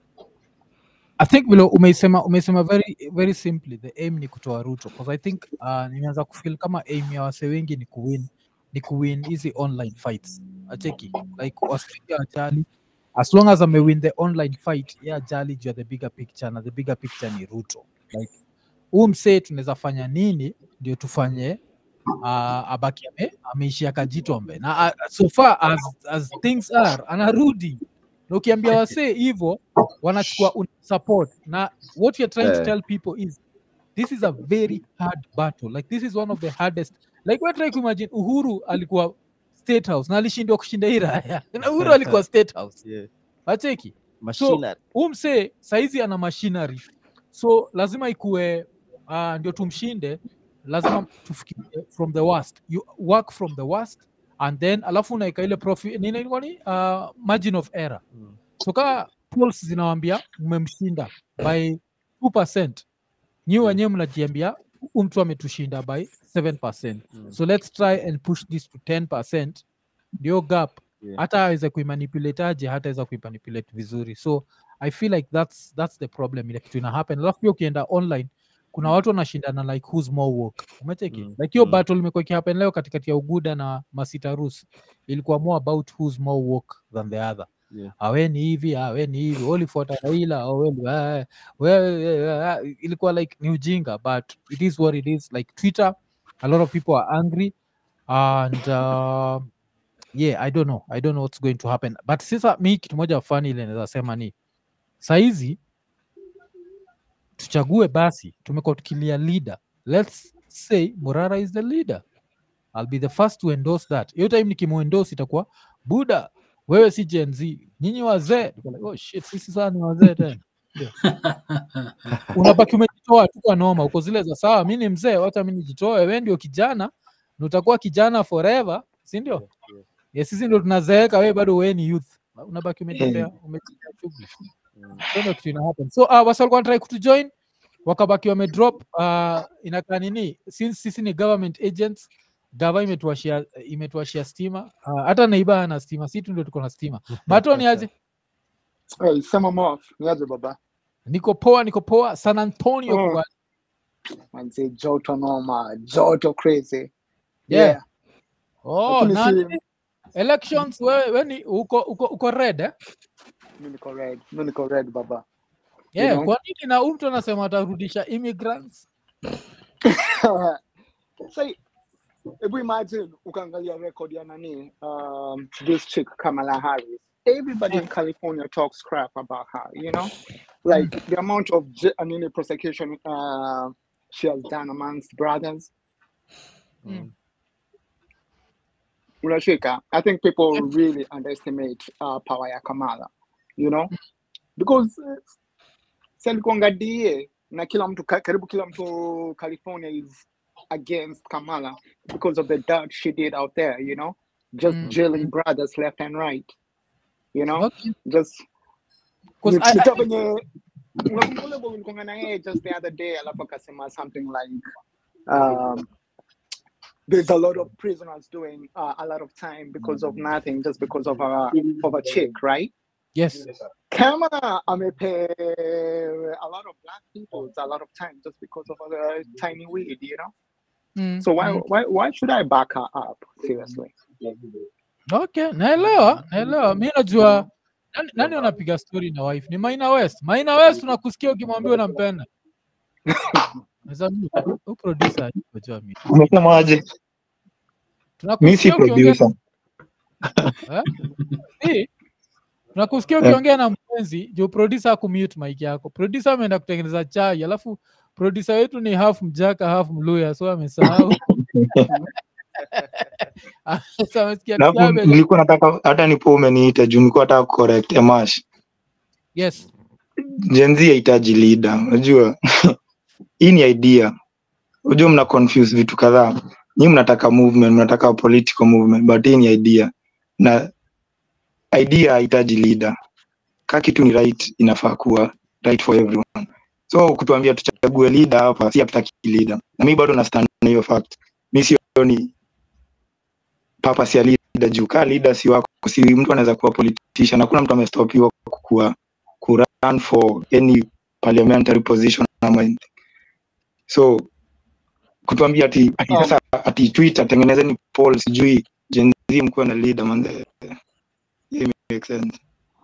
I think vile umesema very very simply, the aim ni kutoa Ruto, because I think nimeanza kufeel kama aim ya wase wengi ni kuwin hizi online fights. Acheki like Australia ajali, as long as win the online fight, ajali juu ya the bigger picture, na the bigger picture ni Ruto. Like msee tunaweza fanya nini ndio tufanye abaki ameishia Kajitombe, na so far as things are anarudi. Na ukiambia wasee hivyo wanachukua support, na what you're trying to tell people is this is a very hard battle. Like this is one of the hardest. Like we're trying to imagine Uhuru alikuwa State House na alishindwa kushinda hii raya, na Uhuru alikuwa State House. Acheki machinery. So msee saizi ana machinery, so lazima ikue ndio tumshinde, lazima tufikirie from the worst. You work from the worst, and then alafu unaika ile profit nini margin of error. So kama polls zinawaambia mmemshinda by 2%, nyiwe wenyewe mnajiambia mtu ametushinda by 7%. So let's try and push this to 10%. Ndio gap hata aweze kuimanipulate aje, hata aweza kuimanipulate vizuri. So I feel like that's the problem ile kitu ina happen. Alafu pia ukienda online kuna watu wanashindana like who's more woke. Umeteki? Like hiyo battle imekuwa ikihappen leo katikati ya Uguda na Masita Rus, ilikuwa more about who's more woke than the other. Awe ni hivi walifuata Raila, ilikuwa like ni ujinga, but it is what it is. Like Twitter, a lot of people are angry. and yeah, I don't know what's going to happen, but sasa mi kitu moja funny ile naweza sema ni saizi tuchague basi, tumekuwa tukilia leader. Let's say Morara is the leader. I'll be the first to endorse that. Hiyo time nikimuendorse itakuwa Buda, wewe si Gen Z, nyinyi wazee. Oh shit, sisi sana ni wazee tena. Unabaki umejitoa tu kwa noma, uko zile za sawa, mimi ni mzee, wacha mimi nijitoe, wewe ndio kijana na utakuwa kijana forever, si ndio? Yes, sisi ndio tunazeeka, wewe bado wewe ni youth. Unabaki umetembea shughuli. Ndio kitu ina happen. So wasa walikuwa try to join, wakabaki wamedrop. Inakaa nini, since sisi ni government agents, gava imetuashia stima, hata naiba na stima, sisi tu ndio tuko na stima. Mato ni aje? Sema Mof, ni aje baba? Niko poa. San Antonio kwa manze, joto noma, joto crazy. Yeah. Oh, nani? Elections wewe ni uko red eh? Mimi niko red baba. Yeah, you know? Kwa nini na mtu anasema atarudisha immigrants? Say, if we imagine ukaangalia record ya nani, this chick Kamala Harris. Everybody in California talks crap about her, you know? Like the amount of prosecution she has done amongst brothers. Unashika, I think people really underestimate power ya Kamala, you know? Because Selkonga DA na karibu kila mtu California is against Kamala because of the dirt she did out there, you know? Just jailing brothers left and right. You know? Just because just the other day alafu akasema something like there's a lot of prisoners doing a lot of time because of nothing, just because of a chick, right? Yes. Kamala pay a lot of black people a lot of time just because of a tiny weed, you know? So why should I back her up? Seriously. Okay, naelewa. Mimi najua nani anapiga story na wife ni Maina West. Maina West tunakusikia ukimwambia unampenda. Sasa producer unajua mimi. Umesema aje? Mimi si producer. Tunakusikia ukiongea na mpenzi, jo producer akumute mic yako. Producer ameenda kutengeneza chai, alafu producer wetu ni half Mjaka half Mluya, so amesahau. Nilikuwa nataka hata nipo umeniita juu nilikuwa nataka correct Emash. Yes. Gen Z haitaji leader. Unajua hii ni idea. Unajua mna confuse vitu kadhaa. Nyinyi mnataka movement, mnataka political movement, but hii ni idea. Na idea haitaji leader. Kama kitu ni right, inafaa kuwa right for everyone. So kutuambia tuchague leader hapa, si hataki leader. Na mimi bado na stand na hiyo fact. Mimi sioni papa si leader juu ka leader si wako, si mtu anaweza kuwa politician. Hakuna mtu amestopiwa ku run for any parliamentary position ama anything. So kutuambia ati Twitter tengenezeni poll sijui Gen Z mkuwe na leader man, it makes sense.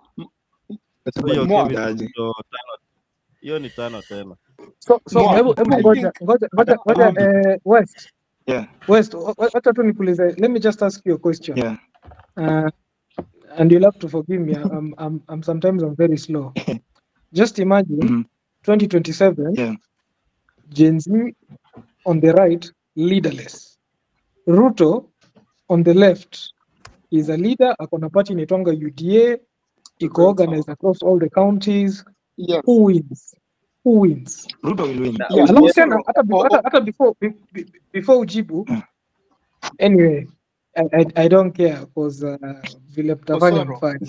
Hiyo ni tano tena. So hebu ngoja West. Yeah. West, wacha tu nikuulize. Let me just ask you a question. Yeah. And you'll have to forgive me. I'm sometimes very slow. Just imagine 2027. Yeah. Gen Z on the right, leaderless. Ruto on the left is a leader. Akona party inaitwanga UDA. Iko organized across all the counties. Yes. Who wins? Ruto will win. Yeah, alafu tena hata before ujibu. Anyway, I don't care because vile mtafanya mfanye.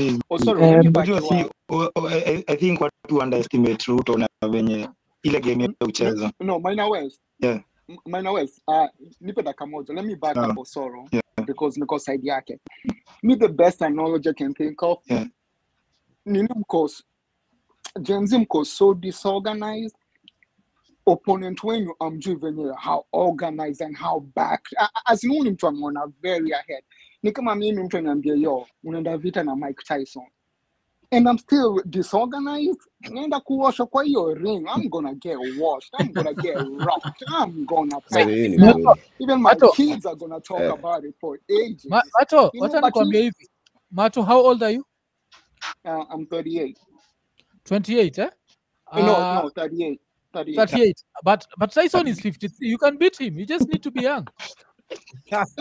I think what to underestimate Ruto na venye ile game ya ucheza. No, Maina West. Yeah. Maina West, nipe dakika moja. Let me back up Osoro because niko side yake. Me the best knowledge I can think of. Yeah. Nini mkos Gen Z mko so disorganized. Opponent wenu amjui venye how organized and how back as nuni mtu ameona very ahead. Ni kama mimi mtu ananiambia yo unaenda vita na Mike Tyson. and I'm still disorganized, nenda kuosha kwa hiyo ring, I'm gonna get washed, I'm gonna get rocked, I'm gonna pay. Even my kids are gonna talk about it for ages. Mato, wacha nikwambie hivi. Mato, how old are you? I'm 38. 28, eh? No, 38. 38. But Tyson is 53. You can beat him. You just need to be young. Just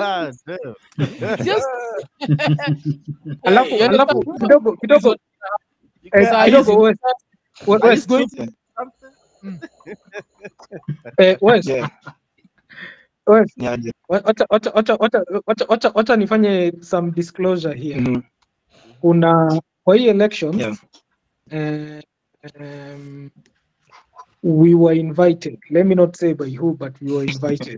Alafu kidogo kidogo Wes going wacha nifanye some disclosure here. Kuna kwa hii elections we were invited, let me not say by who, but we were invited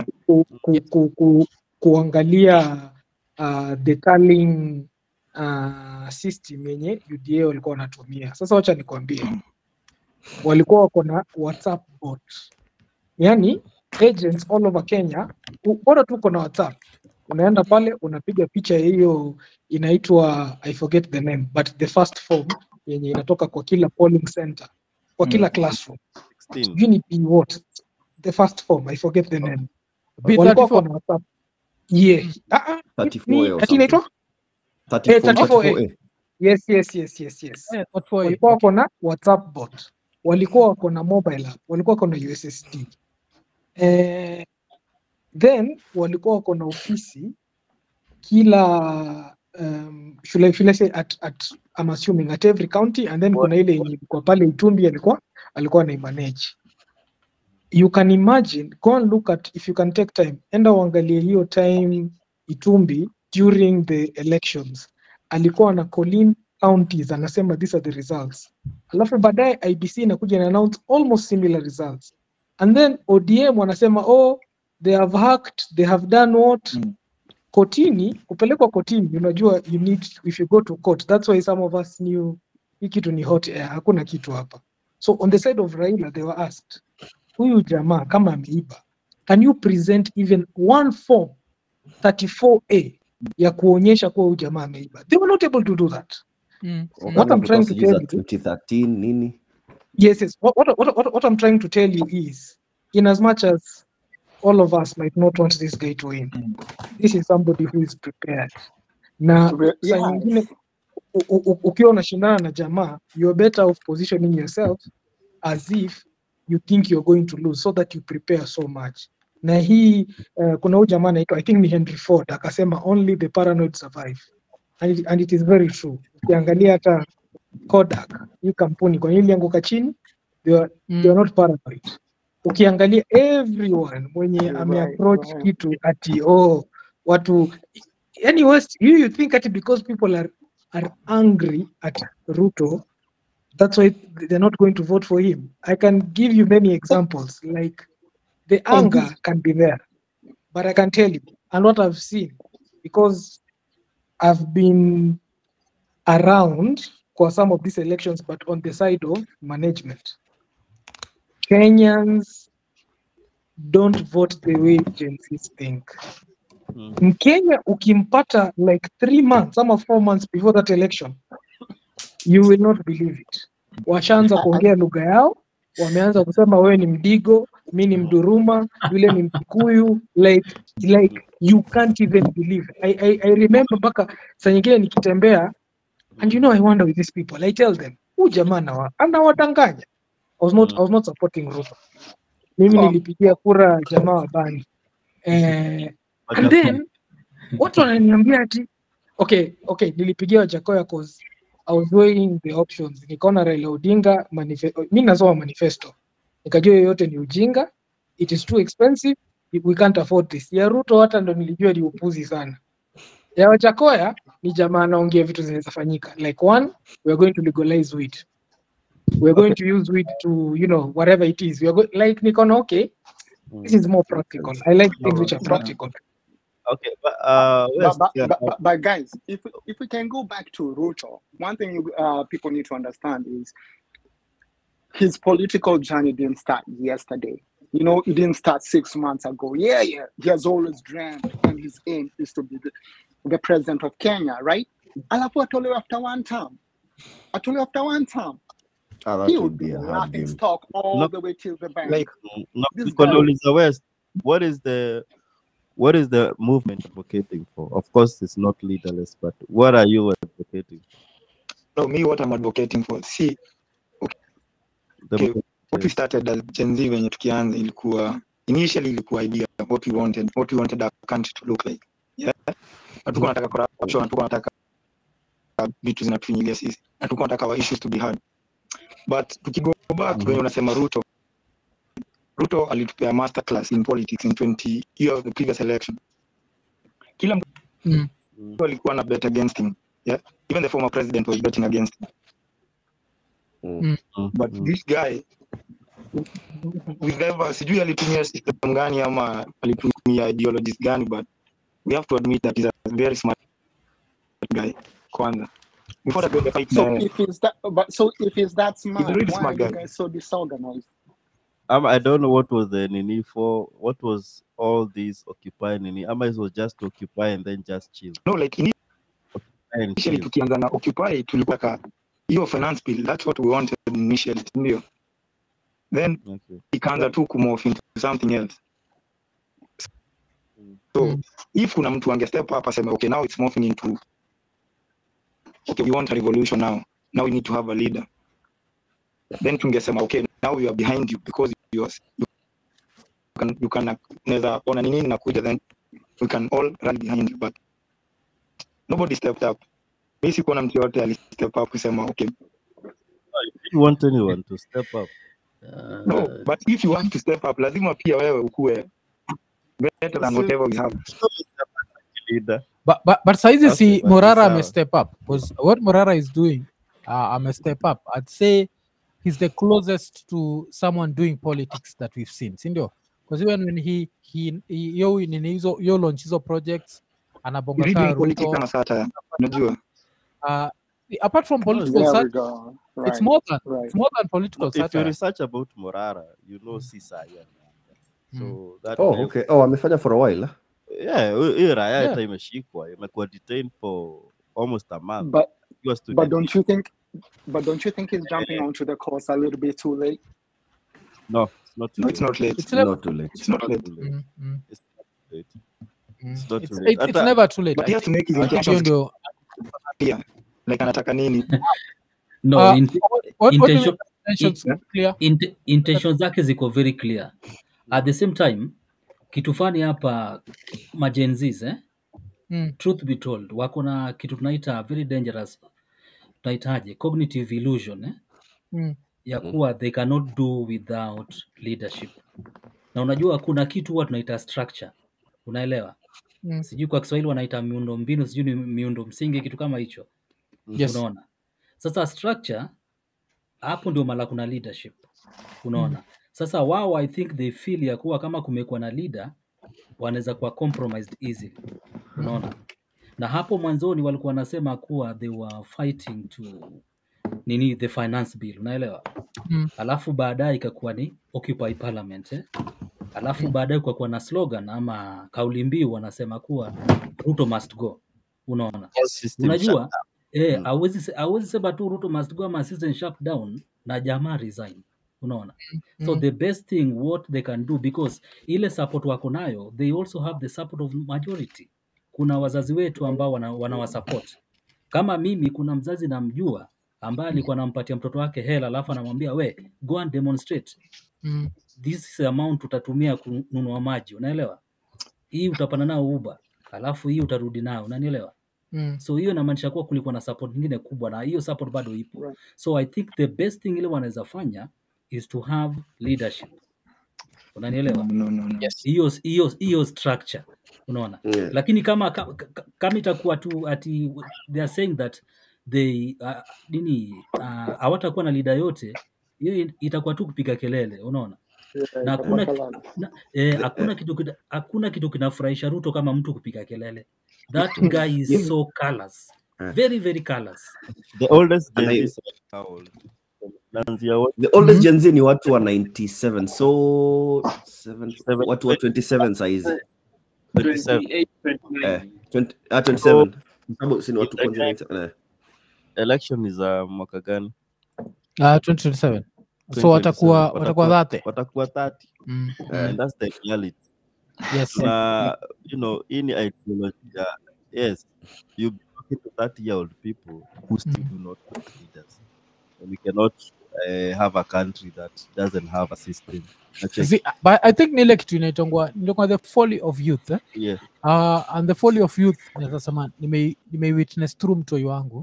kuangalia the tallying system yenye UDA walikuwa wanatumia. Sasa wacha nikwambie, walikuwa wako na WhatsApp bot, yani agents all over Kenya, bora tu uko na WhatsApp, unaenda pale unapiga picha hiyo inaitwa I forget the name, but the first form yenye inatoka kwa kila polling center, kwa kila classroom. You need what? The first form, I forget the name. B34. Yeah. 34 ati inaitwa? 34. Yes. Walikuwa wako na WhatsApp bot. Walikuwa wako na mobile app. Walikuwa wako na USSD. Then walikuwa wako na ofisi kila should I say at I'm assuming at every county, and then kuna ile yenye kwa pale Itumbi alikuwa na manage. You can imagine, go and look at, if you can take time, enda uangalie hiyo time Itumbi during the elections. Alikuwa na Colin counties anasema these are the results. Alafu baadaye IBC inakuja na announce almost similar results. And then ODM wanasema they have hacked, they have done what? Kotini, kupelekwa kotini, unajua you need, if you go to court, that's why some of us knew hii kitu ni hot air, hakuna kitu hapa. So on the side of Raila, they were asked, huyu jamaa kama ameiba, can you present even one form 34A ya kuonyesha kuwa huyu jamaa ameiba? They were not able to do that. What I'm trying to tell you, 2013 nini? Yes. What I'm trying to tell you is, in as much as all of us might not want this guy to win, this is somebody who is prepared. Na saa nyingine ukiwa unashindana na jamaa, you're better off positioning yourself as if you think you're going to lose, so that you prepare so much. Na hii kuna huyu jamaa anaitwa, I think ni Henry Ford, akasema only the paranoid survive, and it is very true. Ukiangalia hata Kodak, hii kampuni kwa nini yanguka chini, they are not paranoid. Ukiangalia everyone mwenye ameapproach kitu ati watu, yani West, you think ati because people are angry at Ruto, that's why they're not going to vote for him. I can give you many examples, like the anger can be there, but I can tell you, and what I've seen, because I've been around for some of these elections, but on the side of management, Kenyans don't vote the way Gen Zs think. Mkenya ukimpata like 3 months, some of 4 months before that election, you will not believe it. Washaanza kuongea lugha yao, wameanza kusema wewe ni Mdigo, mimi ni Mduruma, yule ni Mkikuyu, like you can't even believe. I remember mpaka saa nyingine nikitembea, and you know I wonder with these people, I tell them, huyu jamaa anawadanganya. I was not supporting Ruto. Mimi nilipigia kura jamaa wa Bani. And then watu wananiambia ati okay, nilipigia Wajakoya cause I was weighing the options. Nikaona Raila Odinga mimi nasoma manifesto. Nikajua yote ni ujinga. It is too expensive. We can't afford this. Ya Ruto hata ndo nilijua ni upuzi sana. Ya Wajakoya ni jamaa anaongea vitu zinaweza fanyika. Like one, we are going to legalize weed. We are going to use weed to, whatever it is. We are like nikaona okay, this is more practical. I like things which are practical. Okay, but guys, if we can go back to Ruto, one thing people need to understand is his political journey didn't start yesterday. It didn't start 6 months ago. Yeah, he has always dreamed, and his aim is to be the president of Kenya, right? Alafu atolewe after one term. Actually, after one term, That he would would be be a the hard laughing game. stock all No, the way till the bank. Like, no, This guy, Condoleezza West. What is the movement advocating for? Of course, it's not leaderless, but what are you advocating No, me, what I'm advocating for. See, for? okay, what we Yes. started as Gen Z venye tukianza initially ilikuwa idea what we wanted our country to look like. Yeah. Hatukuwa nataka corruption, hatukuwa nataka vitu zinatufinyilia sisi. Hatukuwa nataka our issues to be heard. But tukigo back when unasema Ruto alitupea master class in politics in 20 years the previous election. Kila mtu alikuwa na bet against him. Yeah. Even the former president was betting against him. But this guy sijui alitumia system gani ama alitumia ideologies gani, but we have to admit that he's a very smart guy kwanza. Before the fight, so if he's that smart, really why smart are you guy. guys so disorganized? I don't know what was the Nini for. What was all these Occupy Nini? It was just to occupy and then just chill. No, like And initially chill. tukianza na Occupy tulikuwa hiyo finance bill, that's what we wanted initially, ndio. Then ikaanza tu kumorph into something else. So if kuna mtu ange step up aseme okay, now it's morphing into okay, we want a revolution now we need to have a leader, then tungesema okay, now we are behind you because you can neza ona nini nakuja, then we can all run behind you, but nobody stepped up. Basically kuna mtu yote ali step up kusema okay, You want anyone to step up? no, but if you want to step up lazima pia wewe ukue better than whatever we have. Leader. But saizi si Okay, but Morara sawa. may step up, because what Morara is doing, may step up. I'd say he's the closest to someone doing politics that we've seen, sindio? Because even when he launch hizo projects, anabonga Reading kaa politics Ruto. kama sata, unajua. Apart from political There we satire, go. it's Right. more than Right. it's more than political If you satire. research about Morara, you know Sisa. Yeah. So that Oh, okay. Oh, amefanya for a while. yeah, hiyo raya Yeah. hata imeshikwa, imekuwa detained for almost a month. But He was but don't you think he's jumping onto the course a little bit too late? No, it's not too No, late. it's not late. It's never Not too late. It's not late. Too late. It's not too late. It's not It's, too late. it's Hata- never too late. But he has to make his I think hiyo intentions ndio clear. Like anataka nini? No, what do you intention, mean intentions clear? intentions zake ziko very clear. At the same time, kitu fani hapa majenzis truth be told, wako na kitu tunaita very dangerous, tunaitaje cognitive illusion ya kuwa they cannot do without leadership. Na unajua kuna kitu huwa tunaita structure, unaelewa? Sijui kwa Kiswahili wanaita miundo mbinu, sijui ni miundo msingi, kitu kama hicho. Yes. Unaona? Sasa structure hapo ndio mala kuna leadership. Unaona? Sasa wao I think they feel ya kuwa kama kumekuwa na leader wanaweza kuwa compromised easily. Unaona? Na hapo mwanzoni walikuwa wanasema kuwa they were fighting to the finance bill, unaelewa? Alafu baadaye ikakuwa ni Occupy Parliament Alafu baadaye kwa kuwa na slogan ama kauli mbiu wanasema kuwa Ruto must go. Unaona? Unajua hawezi sema tu Ruto must go ama system shut down na jamaa resign. Unaona? So the best thing what they can do, because ile support wako nayo, they also have the support of majority. Kuna wazazi wetu ambao wanawasupport. Kama mimi kuna mzazi namjua ambaye alikuwa anampatia mtoto wake hela alafu anamwambia we go and demonstrate. This is the amount utatumia kununua maji, unaelewa? Hii utapanda nao Uber, alafu hii utarudi nao, unanielewa? So hiyo inamaanisha kuwa kulikuwa na support nyingine kubwa na hiyo support bado ipo. Right. So I think the best thing ile wanaweza fanya is to have leadership. Unanielewa? No. Yes. Hiyo structure. Unaona? Yeah. Lakini kama itakuwa tu ati they are saying that they hawatakuwa na leader yote, hiyo itakuwa tu kupiga kelele, unaona? Na hakuna kitu kinafurahisha Ruto kama mtu kupiga kelele. That guy is so callous. Very very callous. The oldest Gen Z is how old? The oldest Gen Z ni watu wa 97, so watu wa 27 saizi. 27. 27. Sababu si ni watu kwanza. election is mwaka gani? 2027. So watakuwa 30. Watakuwa 30. And that's the reality. Yes. You know, in ideology, yes, you be talking to 30-year-old people who still do not have leaders. And we cannot have a country that doesn't have a system. See, but I think nile kitu inaitangwa the folly of youth. Yeah. And the folly of youth nasema nime witness through mtoi wangu.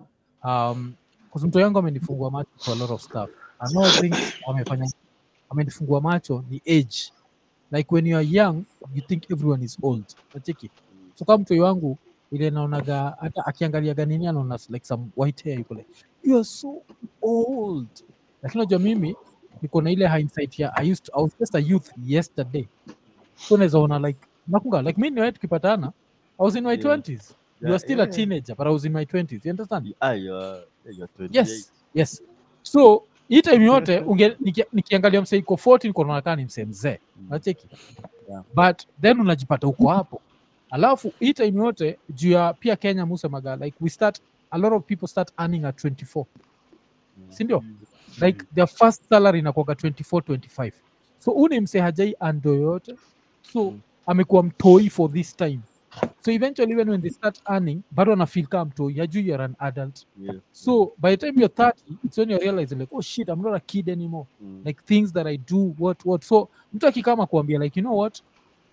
Because mtoi wangu amenifungua macho for a lot of stuff. Another thing amenifungua macho ni age. Like when you are young, you think everyone is old. Nacheki. So kama mtoi wangu ile naonaga hata akiangalia ganini anaona like some white hair yuko like you are so old. Lakini unajua mimi niko na ile hindsight ya I was just a youth yesterday. So naweza ona like nakunga like mimi niwe tukipatana I was in my 20s. You are still a teenager but I was in my 20s. You understand? You're 28. Yes. So hii time yote nikiangalia msee iko 14 niko naona kama ni msee mzee. Unacheki? But then unajipata uko hapo. Alafu hii time yote juu ya pia Kenya musemaga like a lot of people start earning at 24. Si ndio? Like their first salary inakuwa 24-25. So uni msee hajai ando yote. So amekuwa mtoi for this time. So eventually even when they start earning, bado na feel kama mtoi, hajui you're an adult. So by the time you're 30, it's when you realize like, oh shit, I'm not a kid anymore. Like things that I do, what. So mtu akikama kuambia like, you know what?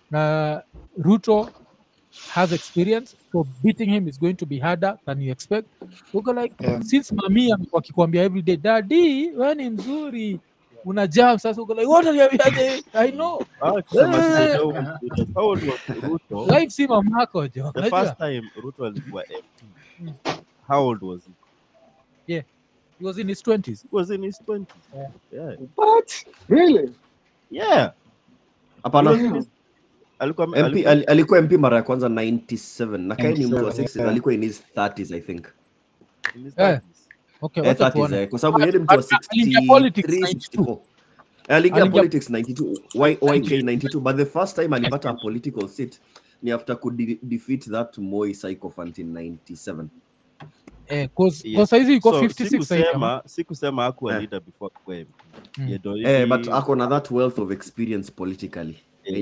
Ruto has experience, so beating him is going to be harder than you expect. So go like, since mami amekuwa akikwambia every day, daddy, wewe ni mzuri. Una jam sasa uko like what are you doing? I know. How old was Ruto? Life si mamako jo. The first time Ruto alikuwa MP. How old was he? Yeah. He was in his 20s. He was in his 20s. Yeah. What? Really? Yeah. Hapana. Alikuwa MP mara ya kwanza 97 na kai ni mtu wa 60s, alikuwa in his 30s I think. In his 30s. Okay, 30s kwa sababu yeye mtu wa 63. Aliingia politics 92. YK 92 but the first time alipata a political seat ni after defeat that Moi sycophant in 97. Cause hizi iko 56 sikusema hakuwa leader before kwa MP. But ako na that wealth of experience politically.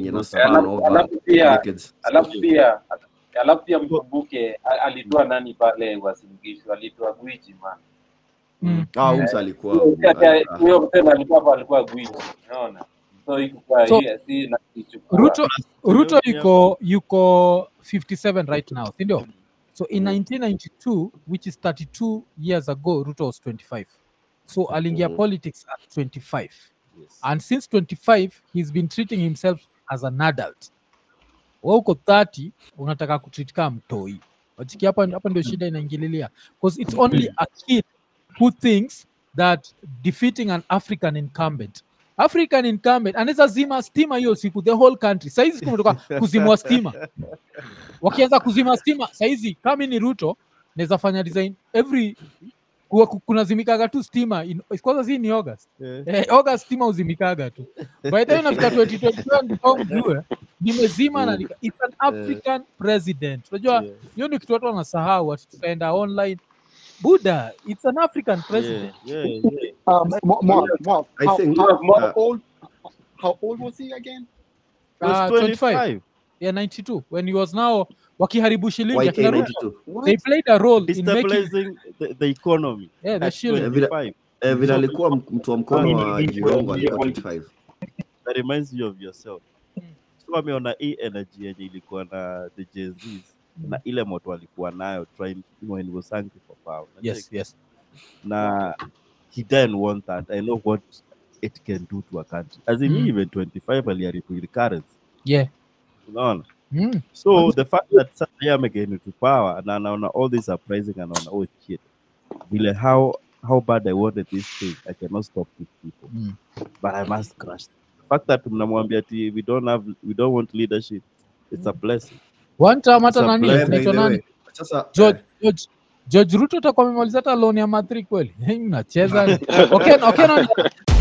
Alafu pia mkumbuke alitoa nani pale Wasingishu, alitoa Gwiji man. Umsa alikuwa huyo mtema alikuwa Gwiji, unaona? So iko si na kichukua. Ruto yuko 57 right now, si ndio? So in 1992, which is 32 years ago, Ruto was 25. So aliingia politics at 25. Yes. And since 25, he's been treating himself as an adult. Uko 30, unataka kutreat kama mtoi. Wachiki hapa ndio shida inaingililia. Because it's only a kid who thinks that defeating an African incumbent anaweza zima stima hiyo siku the whole country. Saizi kumetoka kuzimwa stima. Wakianza kuzima stima, saizi kama ni Ruto, naweza fanya design kuna zimikaga tu stima kwanza si ni August. August stima uzimikaga tu. By the time nafika 2021 ndio mjue nimezima na it's an African president. Unajua hiyo ni kitu watu wanasahau watu tutaenda online. Buddha, it's an African president. I think how old was he again? 25. Yeah, 92. When he was now wakiharibu shilingi YK 92. They played a role in destabilizing the economy. Yeah, the shilling. Vile alikuwa mtu wa mkono wa Jirongo alikuwa 25. That reminds you of yourself. So ameona hii energy yenye ilikuwa na the Gen Zs na ile moto alikuwa nayo trying when he was hungry for power. Yes. Na he didn't want that. I know what it can do to a country. As in even 25 aliharibu the currency. Yeah. Unaona? So the fact that Sadiya amegeni into power and anaona all this uprising and anaona oh shit. Vile how bad I wanted this thing, I cannot stop these people. But I must crush them. The fact that mnamwambia ati we don't want leadership, it's a blessing. One time hata nani? George Ruto atakuwa amemaliza hata loan ya Madrid kweli. Unacheza. Okay,